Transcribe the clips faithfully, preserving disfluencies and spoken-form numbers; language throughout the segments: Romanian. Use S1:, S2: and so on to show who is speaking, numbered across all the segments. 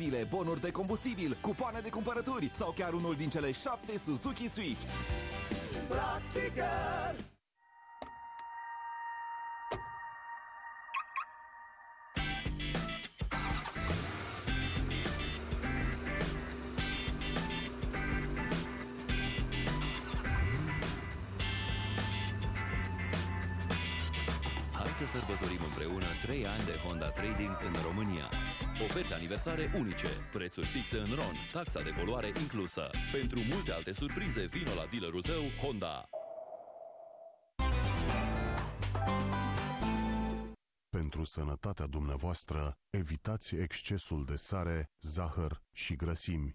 S1: pile, bonuri de combustibil, cupoane de cumpărături sau chiar unul din cele șapte Suzuki Swift. Practicăr!
S2: Să sărbătorim împreună trei ani de Honda Trading în România. Oferte aniversare unice, prețuri fixe în RON, taxa de poluare inclusă. Pentru multe alte surprize, vino la dealerul tău Honda.
S3: Pentru sănătatea dumneavoastră, evitați excesul de sare, zahăr și grăsimi.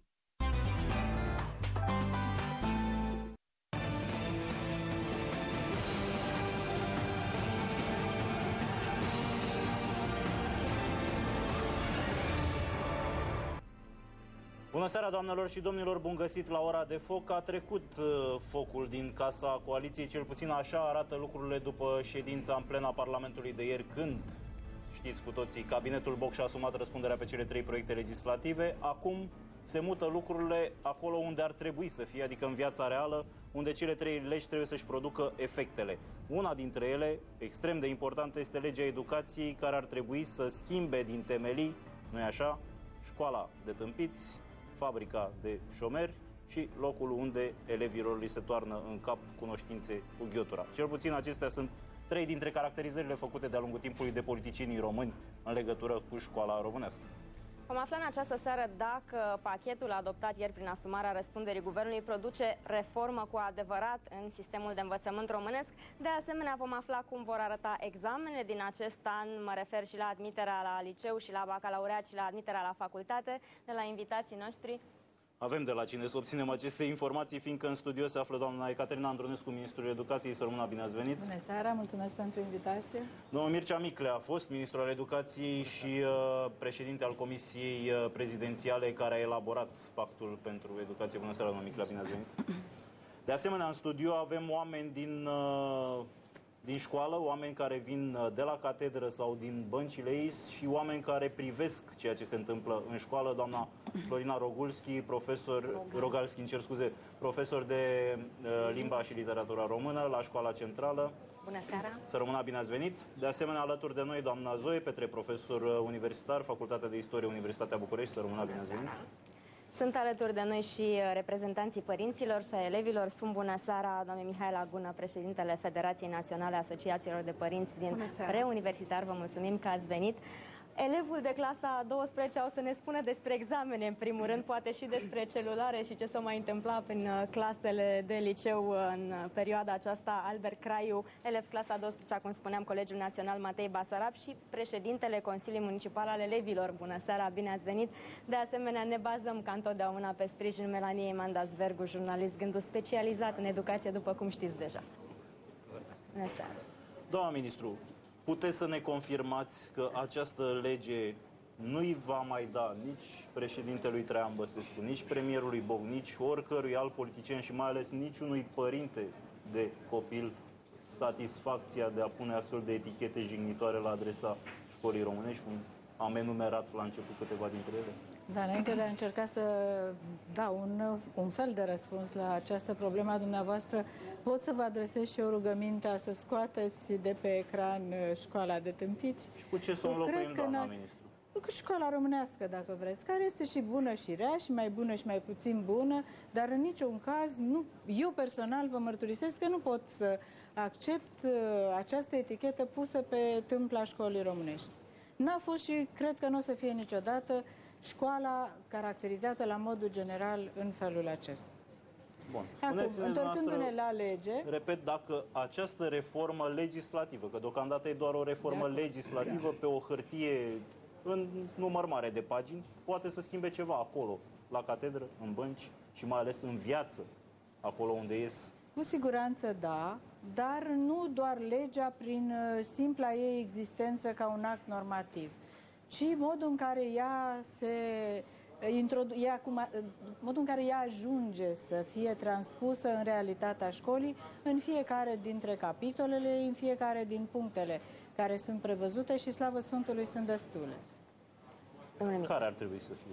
S4: Bună seara, doamnelor și domnilor, bun găsit la ora de foc. A trecut uh, focul din Casa Coaliției, cel puțin așa arată lucrurile după ședința în plena Parlamentului de ieri, când, știți cu toții, cabinetul Boc și-a asumat răspunderea pe cele trei proiecte legislative. Acum se mută lucrurile acolo unde ar trebui să fie, adică în viața reală, unde cele trei legi trebuie să-și producă efectele. Una dintre ele, extrem de importantă, este legea educației, care ar trebui să schimbe din temelii, nu-i așa, școala de tâmpiți, fabrica de șomeri și locul unde elevilor li se toarnă în cap cunoștințe cu ghiotura. Cel puțin acestea sunt trei dintre caracterizările făcute de-a lungul timpului de politicienii români în legătură cu școala românească.
S5: Vom afla în această seară dacă pachetul adoptat ieri prin asumarea răspunderii guvernului produce reformă cu adevărat în sistemul de învățământ românesc. De asemenea, vom afla cum vor arăta examenele din acest an. Mă refer și la admiterea la liceu și la bacalaureat și la admiterea la facultate, de la invitații noștri.
S4: Avem de la cine să obținem aceste informații, fiindcă în studio se află doamna Ecaterina Andronescu, ministrul Educației. Să rămână, bine ați venit!
S6: Bună seara, mulțumesc pentru invitație!
S4: Domnul Mircea Miclea a fost ministrul al Educației și uh, președinte al Comisiei uh, Prezidențiale care a elaborat Pactul pentru Educație. Bună seara, domnul Miclea, bine ați venit! De asemenea, în studio avem oameni din... Uh, din școală, oameni care vin de la catedră sau din băncile ei și oameni care privesc ceea ce se întâmplă în școală. Doamna Florina Rogulski, profesor, Rogalski, îmi cer scuze, profesor de uh, limba și literatura română la Școala Centrală.
S5: Bună seara!
S4: Să rămână, bine ați venit! De asemenea, alături de noi, doamna Zoe Petre, profesor universitar, Facultatea de Istorie, Universitatea București. Să rămână, bine ați venit!
S5: Sunt alături de noi și reprezentanții părinților și a elevilor. Spun bună seara, doamne Mihaela Gună, președintele Federației Naționale a Asociațiilor de Părinți din Preuniversitar. Vă mulțumim că ați venit. Elevul de clasa a douăsprezecea o să ne spună despre examene, în primul rând, poate și despre celulare și ce s-a mai întâmplat prin clasele de liceu în perioada aceasta. Albert Craiu, elev clasa a douăsprezecea, cum spuneam, Colegiul Național Matei Basarab și președintele Consiliului Municipal al Elevilor. Bună seara, bine ați venit! De asemenea, ne bazăm ca întotdeauna pe sprijinul Melaniei Mandas-Vergu, jurnalist gândul specializat în educație, după cum știți deja. Bună seara!
S4: Doamna ministru, puteți să ne confirmați că această lege nu-i va mai da nici președintelui Traian Băsescu, nici premierului Boc, nici oricărui alt politician și mai ales niciunui părinte de copil satisfacția de a pune astfel de etichete jignitoare la adresa școlii românești, cum am enumerat la început câteva dintre ele?
S6: Da, înainte de a încerca să dau un, un fel de răspuns la această problemă a dumneavoastră, pot să vă adresez și o rugăminte să scoateți de pe ecran Școala de Tâmpiți.
S4: Și cu ce să o înlocuim, doamna ministru?
S6: Cu școala românească, dacă vreți, care este și bună și rea, și mai bună și mai puțin bună, dar în niciun caz, nu, eu personal vă mărturisesc că nu pot să accept uh, această etichetă pusă pe tâmpla școlii românești. N-a fost și cred că nu o să fie niciodată școala caracterizată la modul general în felul acesta.
S4: Bun.
S6: Acum, întorcându-ne la lege...
S4: Repet, dacă această reformă legislativă, că deocamdată e doar o reformă legislativă pe o hârtie în număr mare de pagini, poate să schimbe ceva acolo, la catedră, în bănci și mai ales în viață, acolo unde ies.
S6: Cu siguranță da, dar nu doar legea prin simpla ei existență ca un act normativ, ci modul în care ea se introdu- ea, cum, modul în care ea ajunge să fie transpusă în realitatea școlii, în fiecare dintre capitolele, în fiecare din punctele care sunt prevăzute și, slavă Sfântului, sunt destule.
S4: Care ar trebui să fie?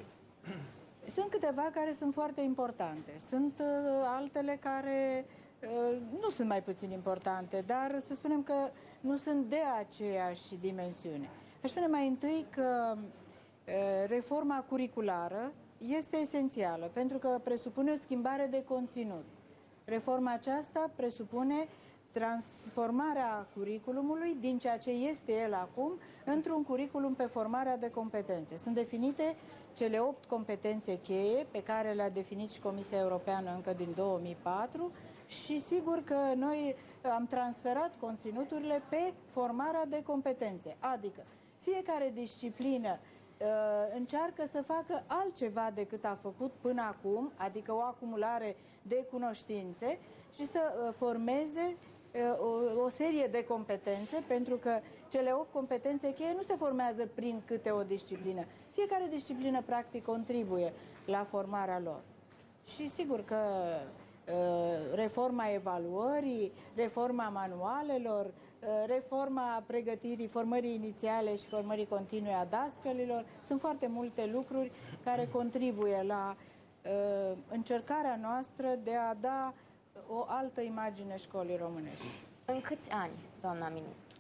S6: Sunt câteva care sunt foarte importante. Sunt uh, altele care uh, nu sunt mai puțin importante, dar să spunem că nu sunt de aceeași dimensiune. Aș spune mai întâi că uh, reforma curriculară este esențială, pentru că presupune o schimbare de conținut. Reforma aceasta presupune transformarea curriculumului din ceea ce este el acum într-un curriculum pe formarea de competențe. Sunt definite cele opt competențe cheie pe care le-a definit și Comisia Europeană încă din două mii patru și sigur că noi am transferat conținuturile pe formarea de competențe, adică fiecare disciplină uh, încearcă să facă altceva decât a făcut până acum, adică o acumulare de cunoștințe și să uh, formeze O, o serie de competențe, pentru că cele opt competențe cheie nu se formează prin câte o disciplină. Fiecare disciplină, practic, contribuie la formarea lor. Și sigur că uh, reforma evaluării, reforma manualelor, uh, reforma pregătirii, formării inițiale și formării continue a dascălilor, sunt foarte multe lucruri care contribuie la uh, încercarea noastră de a da o altă imagine școlii românești.
S5: În câți ani, doamna ministru?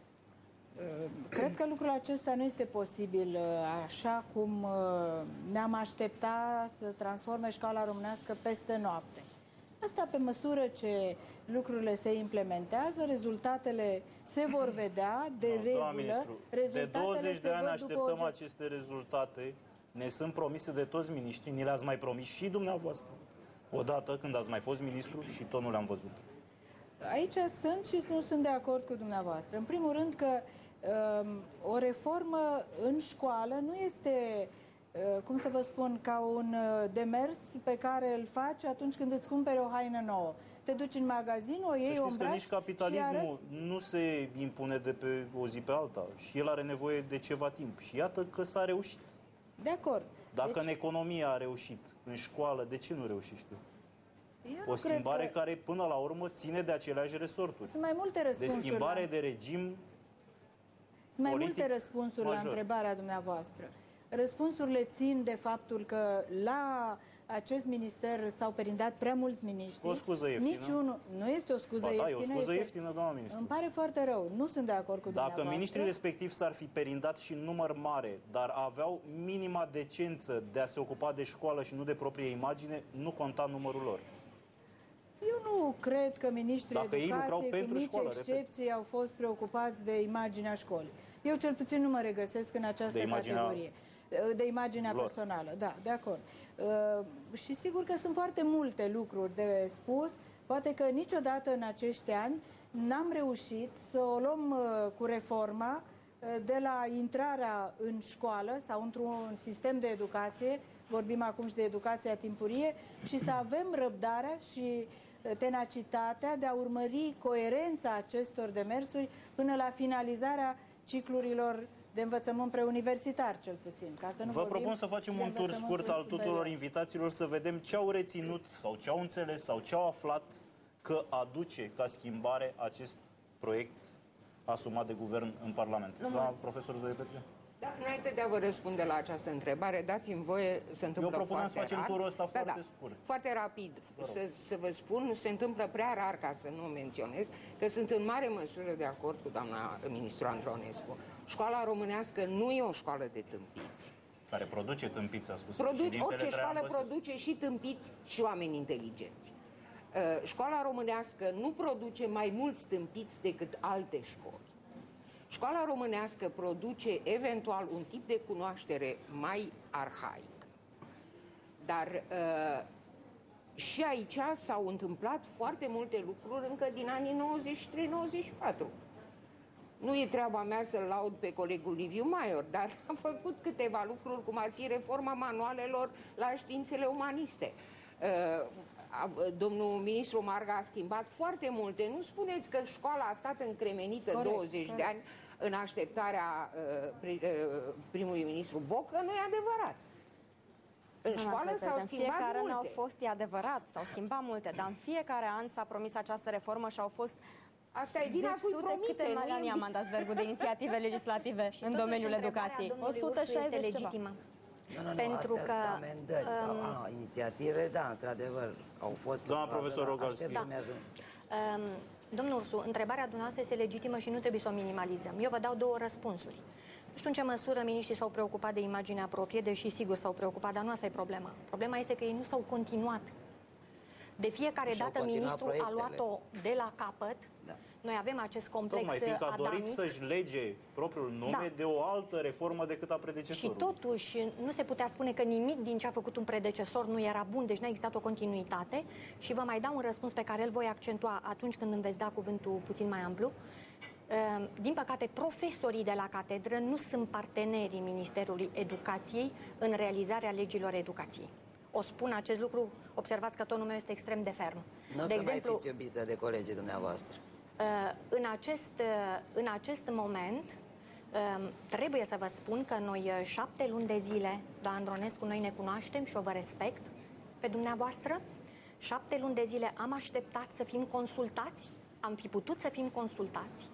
S6: Cred că lucrul acesta nu este posibil așa cum ne-am aștepta să transforme școala românească peste noapte. Asta pe măsură ce lucrurile se implementează, rezultatele se vor vedea de no, regulă.
S4: Ministru, de douăzeci de ani așteptăm o... aceste rezultate. Ne sunt promise de toți miniștrii, ni le-ați mai promis și dumneavoastră. Odată, când ați mai fost ministru și tot nu le-am văzut.
S6: Aici sunt și nu sunt de acord cu dumneavoastră. În primul rând că um, o reformă în școală nu este, uh, cum să vă spun, ca un uh, demers pe care îl faci atunci când îți cumperi o haină nouă. Te duci în magazin, o iei, o îmbraci. Să știți că nici capitalismul
S4: nu se impune de pe o zi pe alta și el are nevoie de ceva timp. Și iată că s-a reușit.
S6: De acord.
S4: Dacă
S6: deci...
S4: în economie a reușit, în școală, de ce nu reușești tu? O schimbare că... care, până la urmă, ține de aceleași resorturi.
S6: Sunt mai multe răspunsuri.
S4: De schimbare la... de regim
S6: Sunt mai multe răspunsuri major la întrebarea dumneavoastră. Răspunsurile țin de faptul că la acest minister s-au perindat prea mulți miniștri.
S4: O scuză ieftină.
S6: Niciunul... Nu este o scuză
S4: ba, da,
S6: ieftină.
S4: E o scuză
S6: este...
S4: ieftină, doamna ministru.
S6: Îmi pare foarte rău. Nu sunt de acord cu dumneavoastră.
S4: Dacă ministrii respectiv s-ar fi perindat și în număr mare, dar aveau minima decență de a se ocupa de școală și nu de proprie imagine, nu conta numărul lor.
S6: Eu nu cred că ministrii
S4: Dacă
S6: educației, cu mici școală, excepții, repet. au fost preocupați de imaginea școlii. Eu cel puțin nu mă regăsesc în această de categorie. De imaginea lor. personală, da, de acord. Uh, și sigur că sunt foarte multe lucruri de spus. Poate că niciodată în acești ani n-am reușit să o luăm uh, cu reforma uh, de la intrarea în școală sau într-un sistem de educație, vorbim acum și de educația timpurie, și să avem răbdarea și tenacitatea de a urmări coerența acestor demersuri până la finalizarea ciclurilor de învățământ preuniversitar, cel puțin. Ca să nu
S4: Vă propun să facem un tur scurt al tuturor invitațiilor, să vedem ce au reținut sau ce au înțeles sau ce au aflat că aduce ca schimbare acest proiect asumat de guvern în Parlament. Doamna profesor Zoe Petre?
S7: Da, înainte de a vă răspunde la această întrebare, dați-mi voie, se întâmplă
S4: Eu propunem să facem
S7: rar.
S4: turul ăsta
S7: da,
S4: foarte
S7: da,
S4: scurt.
S7: Foarte rapid, să, să vă spun, se întâmplă prea rar ca să nu menționez, că sunt în mare măsură de acord cu doamna ministru Andronescu. Școala românească nu e o școală de tâmpiți.
S4: Care produce tâmpiți, a spus.
S7: Produce, orice școală produce și tâmpiți și oameni inteligenți. Uh, școala românească nu produce mai mulți tâmpiți decât alte școli. Școala românească produce eventual un tip de cunoaștere mai arhaic. Dar uh, și aici s-au întâmplat foarte multe lucruri încă din anii nouăzeci și trei nouăzeci și patru. Nu e treaba mea să-l laud pe colegul Liviu Maior, dar a făcut câteva lucruri, cum ar fi reforma manualelor la științele umaniste. Uh, Domnul ministru Marga a schimbat foarte multe. Nu spuneți că școala a stat încremenită corect, douăzeci corect. de ani în așteptarea uh, primului ministru Bocă, nu e adevărat. În școală s-au schimbat
S5: fiecare
S7: multe.
S5: An au fost, e adevărat, s-au schimbat multe, dar în fiecare an s-a promis această reformă și au fost
S7: Asta e vina cui promite.
S5: Câte Melania Mandasbergu de inițiative legislative în domeniul educației? o sută șaizeci legitimă.
S8: Nu, nu, nu,
S5: Pentru
S8: astea
S5: că
S8: sunt amendări,
S5: um,
S8: a, inițiative, da, într-adevăr, au fost...
S4: Doamna profesor Rogalski.
S5: Da. Um, domnul Ursu, întrebarea dumneavoastră este legitimă și nu trebuie să o minimalizăm. Eu vă dau două răspunsuri. Nu știu în ce măsură miniștrii s-au preocupat de imaginea proprie, deși sigur s-au preocupat, dar nu asta e problema. Problema este că ei nu s-au continuat. De fiecare
S8: Și-au
S5: dată
S8: continuat
S5: ministrul a
S8: proiectele.
S5: luat-o de la capăt.
S8: Da.
S5: Noi avem acest complex
S4: Tocmai fiindcă a dorit
S5: adamic.
S4: să-și lege propriul nume
S5: Da.
S4: de o altă reformă decât a
S5: Și
S4: predecesorului.
S5: totuși nu se putea spune că nimic din ce a făcut un predecesor nu era bun, deci n-a existat o continuitate. Și vă mai dau un răspuns pe care îl voi accentua atunci când îmi veți da cuvântul puțin mai amplu. Din păcate, profesorii de la catedră nu sunt partenerii Ministerului Educației în realizarea legilor educației. O spun acest lucru, observați că tonul meu este extrem de ferm.
S8: Nu o
S5: de
S8: să
S5: exemplu,
S8: mai fiți iubită de colegii dumneavoastră.
S5: în acest, în acest moment, trebuie să vă spun că noi șapte luni de zile, doamna Andronescu, noi ne cunoaștem și o vă respect pe dumneavoastră. Șapte luni de zile am așteptat să fim consultați, am fi putut să fim consultați.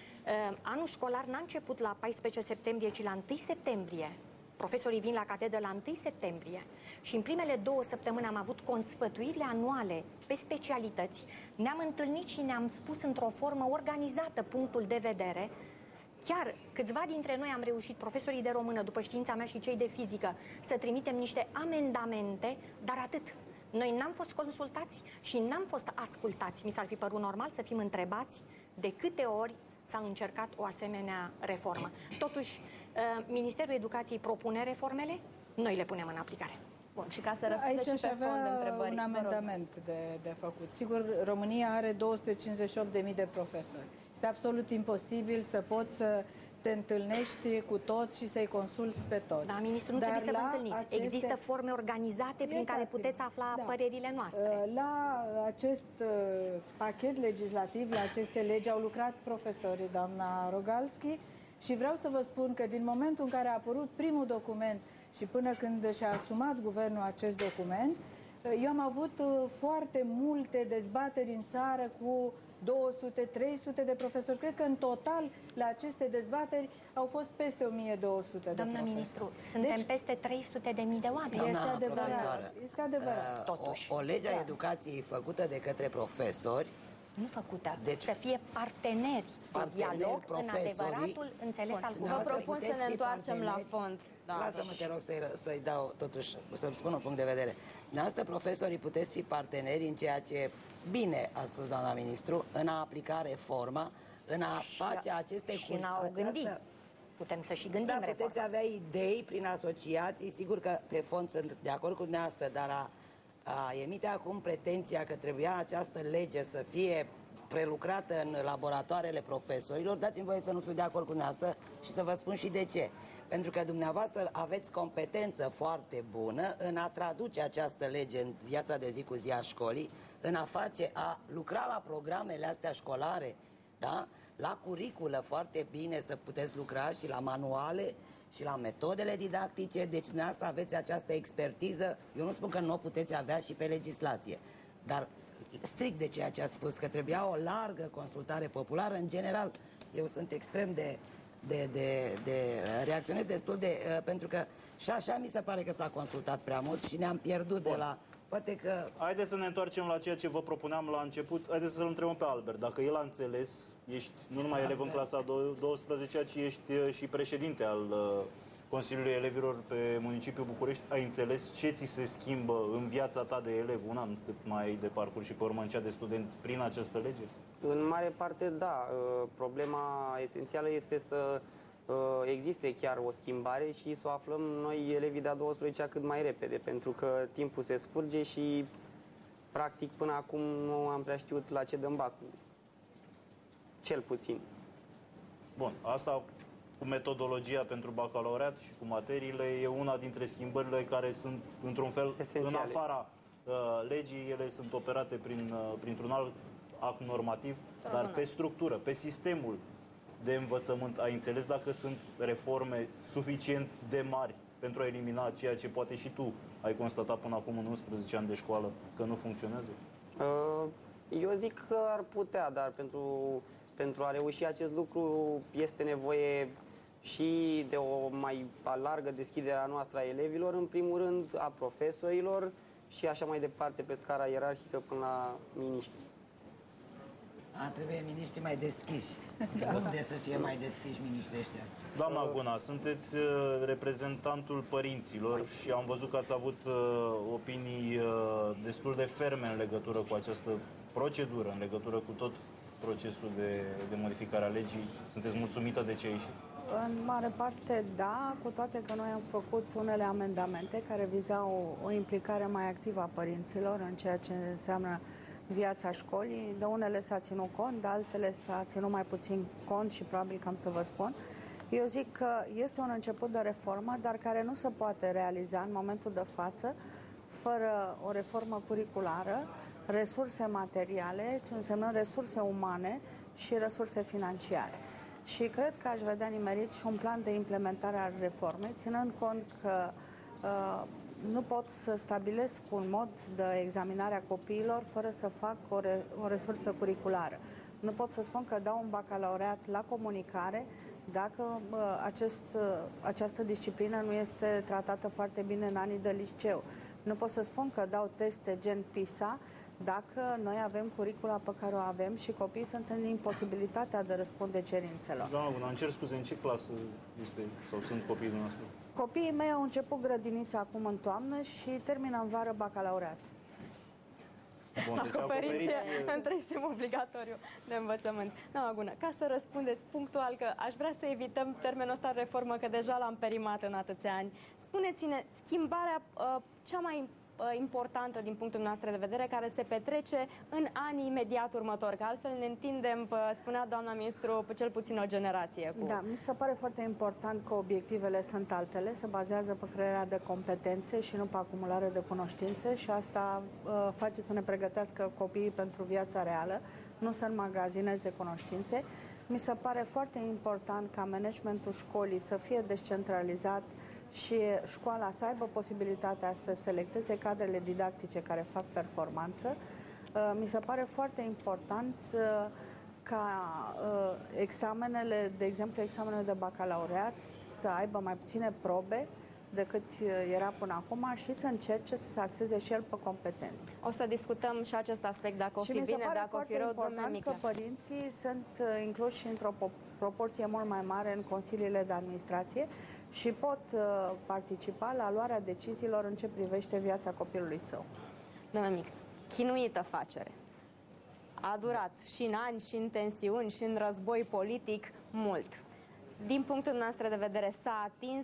S5: Anul școlar n-a început la paisprezece septembrie, ci la întâi septembrie. Profesorii vin la catedră la întâi septembrie și în primele două săptămâni am avut consfătuirile anuale pe specialități. Ne-am întâlnit și ne-am spus într-o formă organizată punctul de vedere. Chiar câțiva dintre noi am reușit, profesorii de română, după știința mea și cei de fizică, să trimitem niște amendamente, dar atât. Noi n-am fost consultați și n-am fost ascultați. Mi s-ar fi părut normal să fim întrebați de câte ori s-a încercat o asemenea reformă. Totuși, Ministerul Educației propune reformele, noi le punem în aplicare.
S6: Bun, și ca să răspundeți și pe fond de întrebări. Un amendament de, de făcut. Sigur, România are două sute cincizeci și opt de mii de profesori. Este absolut imposibil să poți să te întâlnești cu toți și să-i consulți pe toți.
S5: Da, ministru, nu
S6: Dar
S5: trebuie să vă
S6: la
S5: întâlniți.
S6: aceste...
S5: Există forme organizate prin care puteți afla
S6: da.
S5: părerile noastre.
S6: La acest pachet legislativ, la aceste legi, au lucrat profesorii, doamna Rogalski, și vreau să vă spun că din momentul în care a apărut primul document și până când și-a asumat guvernul acest document, eu am avut foarte multe dezbateri în țară cu două sute trei sute de profesori. Cred că în total la aceste dezbateri au fost peste o mie două sute de
S5: Doamnă
S6: profesori.
S5: ministru, suntem deci, peste trei sute de mii de oameni.
S8: Doamna
S6: este adevărat.
S8: profesoară,
S6: Este adevărat.
S5: Totuși.
S8: O, o lege a
S6: Da.
S8: educației făcută de către profesori,
S5: Nu făcută.
S8: Deci,
S5: să fie parteneri de
S8: parteneri,
S5: dialog în
S8: profesorii,
S5: adevăratul înțeles al
S6: Vă
S8: Dumneavoastră
S5: cuvântului.
S6: propun să
S8: puteți
S6: ne
S8: fi
S6: întoarcem la
S8: parteneri.
S6: fond. Da.
S8: Lasă-mă, te rog, să-i, să-i dau, totuși, să-mi spun un punct de vedere. Dumneavoastră, profesorii, puteți fi parteneri în ceea ce, bine a spus doamna ministru, în a aplica reforma, în a
S5: Și-
S8: face aceste...
S5: și în a o gândi. Putem să și gândim
S8: Da,
S5: reforma.
S8: puteți avea idei prin asociații, sigur că pe fond sunt de acord cu dumneavoastră, dar a, a emite acum pretenția că trebuia această lege să fie prelucrată în laboratoarele profesorilor, dați-mi voie să nu fiu de acord cu dumneavoastră și să vă spun și de ce. Pentru că dumneavoastră aveți competență foarte bună în a traduce această lege în viața de zi cu zi a școlii, în a face, a lucra la programele astea școlare, da? La curiculă foarte bine să puteți lucra și la manuale și la metodele didactice, deci dumneavoastră aveți această expertiză, eu nu spun că nu o puteți avea și pe legislație, dar strict de ceea ce ați spus, că trebuia o largă consultare populară, în general, eu sunt extrem de, de, de, de reacționez destul de, uh, pentru că și așa mi se pare că s-a consultat prea mult și ne-am pierdut Bun. de la, poate că...
S4: Haideți să ne întoarcem la ceea ce vă propuneam la început. Haideți să-l întrebăm pe Albert. Dacă el a înțeles, ești nu numai elev în clasa a douăsprezecea, ci ești și președinte al Consiliului Elevilor pe municipiul București. Ai înțeles ce ți se schimbă în viața ta de elev un an cât mai ai de parcurs și pe urmă în cea de student prin această lege?
S9: În mare parte, da. Problema esențială este să existe chiar o schimbare și să o aflăm noi, elevii de-a douăsprezecea, cât mai repede, pentru că timpul se scurge și, practic, până acum nu am prea știut la ce dăm bacul. Cel puțin.
S4: Bun, asta cu metodologia pentru bacalaureat și cu materiile e una dintre schimbările care sunt, într-un fel,
S9: esențiale.
S4: în afara uh, legii, ele sunt operate prin, uh, printr-un alt act normativ, da, dar pe structură, pe sistemul de învățământ, ai înțeles dacă sunt reforme suficient de mari pentru a elimina ceea ce poate și tu ai constatat până acum în unsprezece ani de școală că nu funcționează?
S9: Eu zic că ar putea, dar pentru, pentru a reuși acest lucru este nevoie și de o mai largă deschidere a noastră a elevilor, în primul rând a profesorilor și așa mai departe pe scara ierarhică până la miniștri.
S8: A, trebuie miniștri mai deschiși. Unde să fie mai deschiși miniștrii ăștia?
S4: Doamna Guna, sunteți uh, reprezentantul părinților și am văzut că ați avut uh, opinii uh, destul de ferme în legătură cu această procedură, în legătură cu tot procesul de, de modificare a legii. Sunteți mulțumită de ce a ieșit?
S10: În mare parte, da, cu toate că noi am făcut unele amendamente care vizau o, o implicare mai activă a părinților în ceea ce înseamnă viața școlii. De unele s-a ținut cont, de altele s-a ținut mai puțin cont și probabil că am să vă spun. Eu zic că este un început de reformă, dar care nu se poate realiza în momentul de față fără o reformă curriculară, resurse materiale, ce înseamnă resurse umane și resurse financiare. Și cred că aș vedea nimerit și un plan de implementare a reformei, ținând cont că uh, nu pot să stabilesc un mod de examinare a copiilor fără să fac o, re, o resursă curriculară. Nu pot să spun că dau un bacalaureat la comunicare dacă uh, acest, uh, această disciplină nu este tratată foarte bine în anii de liceu. Nu pot să spun că dau teste gen PISA dacă noi avem curicula pe care o avem și copiii sunt în imposibilitatea de răspunde cerințelor.
S4: Doamna Guna, îmi cer scuze, în ce clasă este sau sunt copiii dumneavoastră?
S10: Copiii mei au început grădinița acum în toamnă și termină în vară bacalaureat.
S4: Bun, deci
S5: acoperiți între sistem obligatoriu de învățământ. Doamna Gună, ca să răspundeți punctual, că aș vrea să evităm termenul ăsta de reformă, că deja l-am perimat în atâția ani. Spuneți-ne, schimbarea uh, cea mai importantă din punctul nostru de vedere, care se petrece în anii imediat următori, că altfel ne întindem, spunea doamna ministru, cel puțin o generație. Cu...
S10: Da, mi se pare foarte important că obiectivele sunt altele, se bazează pe crearea de competențe și nu pe acumulare de cunoștințe și asta uh, face să ne pregătească copiii pentru viața reală, nu să înmagazineze cunoștințe. Mi se pare foarte important ca managementul școlii să fie descentralizat și școala să aibă posibilitatea să selecteze cadrele didactice care fac performanță. Mi se pare foarte important ca examenele, de exemplu examenele de bacalaureat, să aibă mai puține probe decât era până acum și să încerce să se axeze și el pe competențe.
S5: O să discutăm și acest aspect, dacă o fi
S10: și
S5: bine, dacă o fi rău,
S10: domnule că părinții sunt incluși într-o proporție mult mai mare în consiliile de administrație și pot uh, participa la luarea deciziilor în ce privește viața copilului său.
S5: Domnule Mic, chinuită facere. A durat și în ani, și în tensiuni, și în război politic, mult. Din punctul nostru de vedere, s-a atins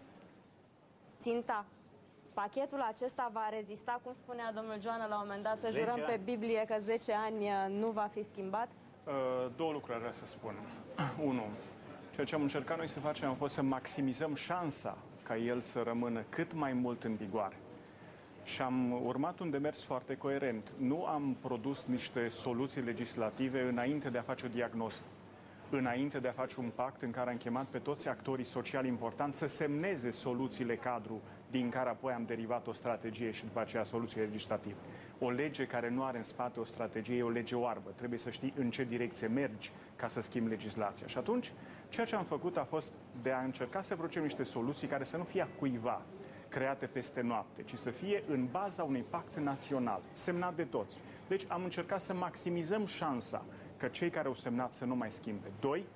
S5: ținta. Pachetul acesta va rezista, cum spunea domnul Joana la un moment dat, să jurăm pe Biblie că zece ani nu va fi schimbat?
S11: Două lucruri ar vrea să spun. Unu, ceea ce am încercat noi să facem a fost să maximizăm șansa ca el să rămână cât mai mult în vigoare. Și am urmat un demers foarte coerent. Nu am produs niște soluții legislative înainte de a face o diagnoză, înainte de a face un pact în care am chemat pe toți actorii sociali importanți să semneze soluțiile cadru din care apoi am derivat o strategie și după aceea soluții legislative. O lege care nu are în spate o strategie e o lege oarbă. Trebuie să știi în ce direcție mergi ca să schimbi legislația. Și atunci, ceea ce am făcut a fost de a încerca să producem niște soluții care să nu fie a cuiva, create peste noapte, ci să fie în baza unui pact național, semnat de toți. Deci am încercat să maximizăm șansa că cei care au semnat să nu mai schimbe. Doi,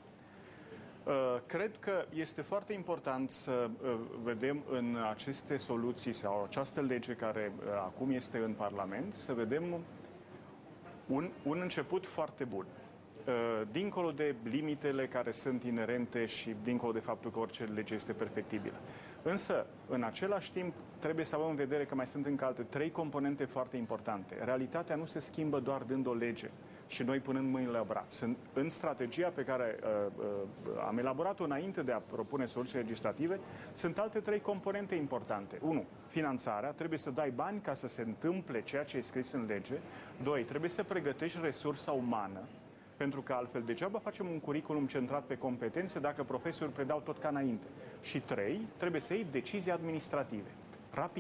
S11: cred că este foarte important să vedem în aceste soluții sau această lege care acum este în Parlament, să vedem un, un început foarte bun. Dincolo de limitele care sunt inerente și dincolo de faptul că orice lege este perfectibilă. Însă, în același timp, trebuie să avem în vedere că mai sunt încă alte trei componente foarte importante. Realitatea nu se schimbă doar dând o lege și noi punând mâinile la braț. În strategia pe care uh, uh, am elaborat-o înainte de a propune soluții legislative, sunt alte trei componente importante. Unu, finanțarea. Trebuie să dai bani ca să se întâmple ceea ce e scris în lege. Doi, trebuie să pregătești resursa umană, pentru că altfel degeaba facem un curriculum centrat pe competențe dacă profesorii predau tot ca înainte. Și trei, trebuie să iei decizii administrative. Rapid.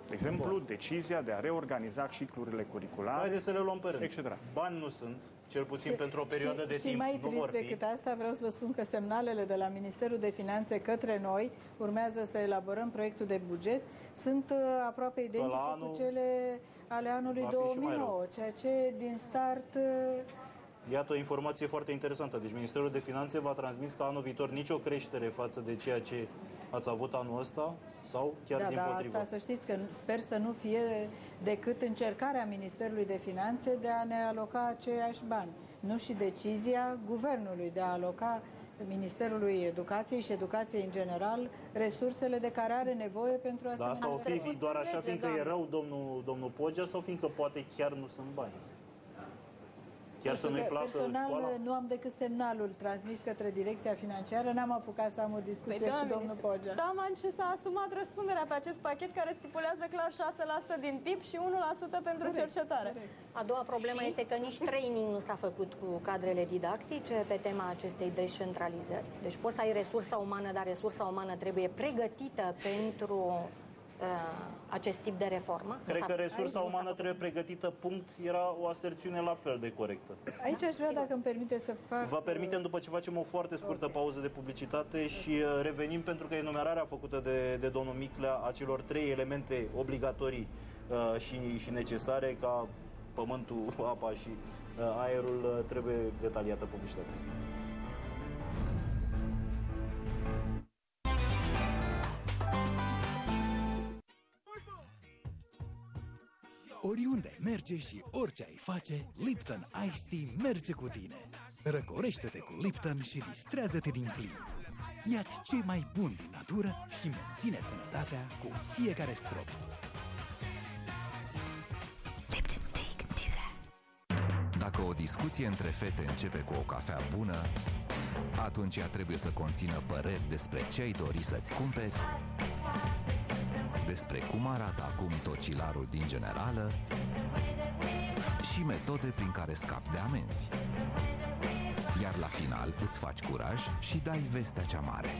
S11: De exemplu, Bun. decizia de a reorganiza ciclurile curriculare.
S4: Haideți să le luăm pe rând.
S11: et cetera.
S4: Bani nu sunt, cel puțin și, pentru o perioadă
S6: și,
S4: de
S6: și
S4: timp.
S6: mai
S4: nu
S6: trist
S4: vor fi.
S6: decât asta, vreau să vă spun că semnalele de la Ministerul de Finanțe către noi, urmează să elaborăm proiectul de buget, sunt uh, aproape identice anul, cu cele ale anului două mii nouă, ceea ce din start... Uh,
S4: Iată o informație foarte interesantă. Deci Ministerul de Finanțe v-a transmis că anul viitor nicio creștere față de ceea ce ați avut anul ăsta sau chiar
S6: da,
S4: din
S6: da,
S4: potrivă?
S6: Asta să știți că sper să nu fie decât încercarea Ministerului de Finanțe de a ne aloca aceiași bani. Nu și decizia Guvernului de a aloca Ministerului Educației și Educației în general resursele de care are nevoie pentru a se...
S4: Dar asta o fi doar așa fiindcă e rău domnul, domnul Pogea sau fiindcă poate chiar nu sunt bani? Chiar să nu-i placă
S6: personal,
S4: școala?
S6: nu am decât semnalul transmis către Direcția Financiară, n-am apucat să am o discuție
S5: Păi,
S6: cu domnul Pogea.
S5: Daman ce s-a asumat răspunderea pe acest pachet care stipulează clar șase la sută din P I B și unu la sută pentru corect, cercetare. Corect.
S12: A doua problemă și? este că nici training nu s-a făcut cu cadrele didactice pe tema acestei descentralizări. Deci poți să ai resursa umană, dar resursa umană trebuie pregătită pentru uh, acest tip de reformă.
S4: Cred că resursa umană trebuie pregătită, punct, era o aserțiune la fel de corectă.
S6: Aici aș vrea, dacă îmi permite să fac...
S4: Vă permitem, după ce facem o foarte scurtă okay. pauză de publicitate și revenim, pentru că enumerarea făcută de, de domnul Miclea a celor trei elemente obligatorii uh, și, și necesare, ca pământul, apa și uh, aerul, uh, trebuie detaliată publicitatea.
S13: Oriunde merge și orice ai face, Lipton Ice Tea merge cu tine. Răcorește-te cu Lipton și distrează-te din plin. Ia-ți ce mai bun din natură și menține sănătatea cu fiecare strop.
S14: Lipton Tea can do that. Dacă o discuție între fete începe cu o cafea bună, atunci ea trebuie să conțină păreri despre ce ai dori să-ți cumperi, despre cum arată acum tocilarul din Generală și metode prin care scapi de amenzi. Iar la final îți faci curaj și dai vestea cea mare.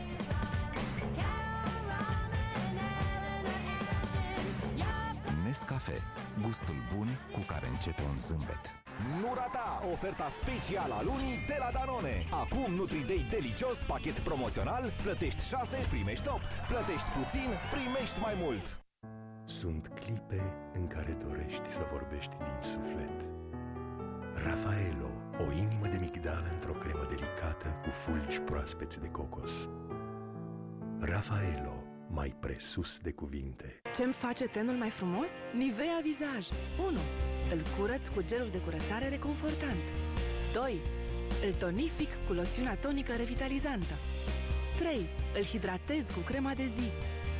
S14: Nescafe, gustul bun cu care începe un zâmbet.
S1: Nu rata oferta specială a lunii de la Danone. Acum Nutri-Day delicios, pachet promoțional, plătești șase, primești opt. Plătești puțin, primești mai mult.
S15: Sunt clipe în care dorești să vorbești din suflet. Raffaello, o inimă de migdală într-o cremă delicată cu fulgi proaspeți de cocos. Raffaello, mai presus de cuvinte.
S16: Ce-mi face tenul mai frumos? Nivea Visaj. unu. Îl curăț cu gelul de curățare reconfortant. doi. Îl tonific cu loțiunea tonică revitalizantă. trei. Îl hidratez cu crema de zi.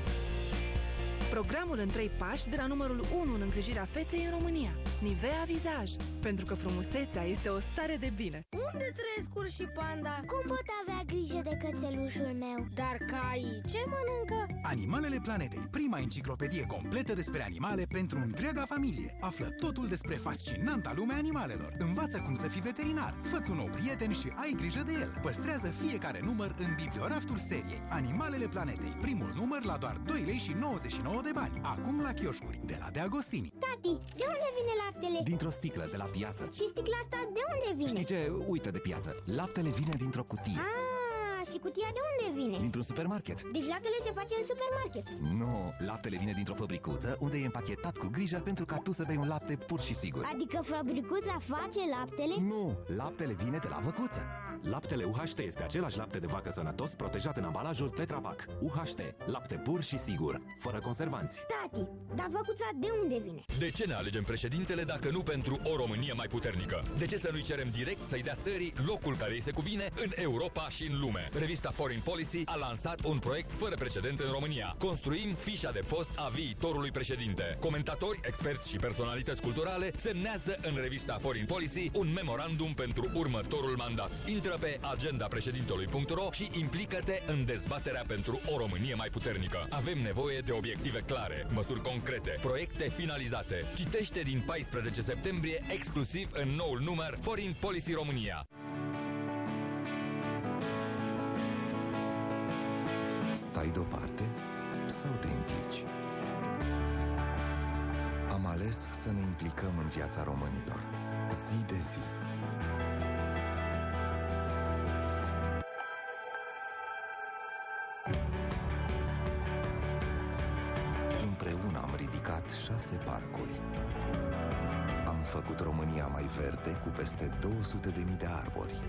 S16: Programul în trei pași de la numărul unu în îngrijirea feței în România. Nivea Visaj. Pentru că frumusețea este o stare de bine.
S17: Unde trăiesc urs și panda? Cum pot avea grijă de cățelușul meu? Dar caii ce mănâncă?
S13: Animalele Planetei, prima enciclopedie completă despre animale pentru întreaga familie. Află totul despre fascinanta lumea animalelor. Învață cum să fii veterinar. Fă-ți un nou prieten și ai grijă de el. Păstrează fiecare număr în biblioraftul seriei. Animalele Planetei, primul număr la doar doi lei și nouăzeci și nouă de bani. Acum la chioșcuri, de la De Agostini.
S17: Tati, de unde vine laptele?
S18: Dintr-o sticlă de la piață.
S17: Și sticla asta de unde vine?
S18: Știi ce? Uită de piață. Laptele vine dintr-o cutie.
S17: Ah, și cutia de unde vine?
S18: Dintr-un supermarket.
S17: Deci laptele se face în supermarket.
S18: Nu, laptele vine dintr-o fabricuță unde e împachetat cu grijă pentru ca tu să bei un lapte pur și sigur.
S17: Adică fabricuța face laptele?
S18: Nu, laptele vine de la văcuță. Laptele U H T este același lapte de vacă sănătos protejat în ambalajul Tetra Pak. U H T, lapte pur și sigur, fără conservanți.
S17: Tati, dar văcuța de unde vine?
S2: De ce ne alegem președintele dacă nu pentru o Românie mai puternică? De ce să nu-i cerem direct să-i dea țării locul care îi se cuvine în Europa și în lume? Revista Foreign Policy a lansat un proiect fără precedent în România. Construim fișa de post a viitorului președinte. Comentatori, experți și personalități culturale semnează în revista Foreign Policy un memorandum pentru următorul mandat. Intră pe agenda președintelui punct ro și implică-te în dezbaterea pentru o Românie mai puternică. Avem nevoie de obiective clare, măsuri concrete, proiecte finalizate. Citește din paisprezece septembrie exclusiv în noul număr Foreign Policy România.
S14: Stai deoparte sau te implici? ales să ne implicăm în viața românilor, zi de zi. Împreună am ridicat șase parcuri. Am făcut România mai verde cu peste două sute de mii de arbori.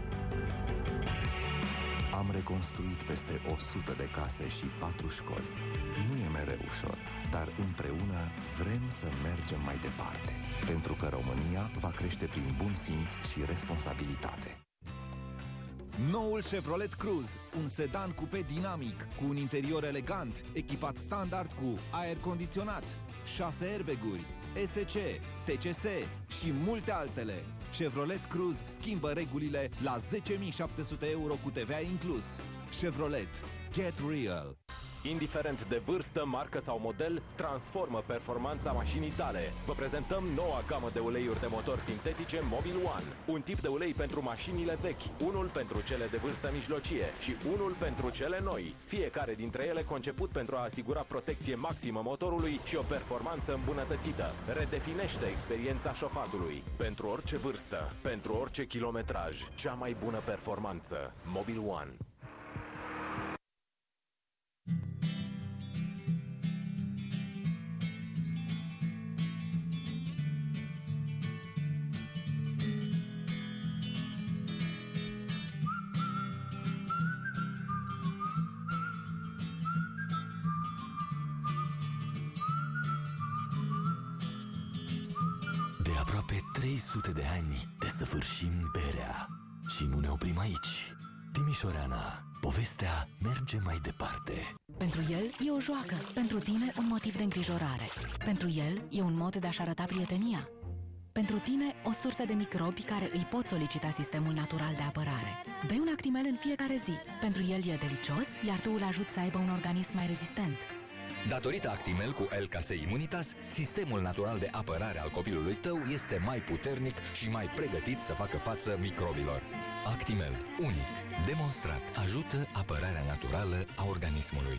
S14: Am reconstruit peste o sută de case și patru școli. Nu e mereu ușor, dar împreună vrem să mergem mai departe, pentru că România va crește prin bun simț și responsabilitate.
S1: Noul Chevrolet Cruze, un sedan coupe dinamic, cu un interior elegant, echipat standard cu aer condiționat, șase airbag-uri, E S C, T C S și multe altele. Chevrolet Cruze schimbă regulile la zece mii șapte sute euro cu T V A inclus. Chevrolet. Get real.
S19: Indiferent de vârstă, marcă sau model, transformă performanța mașinii tale. Vă prezentăm noua gamă de uleiuri de motor sintetice Mobil One. Un tip de ulei pentru mașinile vechi, unul pentru cele de vârstă mijlocie și unul pentru cele noi. Fiecare dintre ele conceput pentru a asigura protecție maximă motorului și o performanță îmbunătățită. Redefinește experiența șofatului. Pentru orice vârstă, pentru orice kilometraj, cea mai bună performanță. Mobil One.
S20: De aproape trei sute de ani desăvârșim berea și nu ne oprim aici. Timișoreana, povestea merge mai departe.
S21: Pentru el e o joacă, pentru tine un motiv de îngrijorare. Pentru el e un mod de a-și arăta prietenia. Pentru tine o sursă de microbi care îi pot solicita sistemul natural de apărare. Dă un Actimel în fiecare zi. Pentru el e delicios, iar tu îl ajuți să aibă un organism mai rezistent.
S22: Datorită Actimel cu L K S Immunitas, sistemul natural de apărare al copilului tău este mai puternic și mai pregătit să facă față microbilor. Actimel, unic, demonstrat, ajută apărarea naturală a organismului.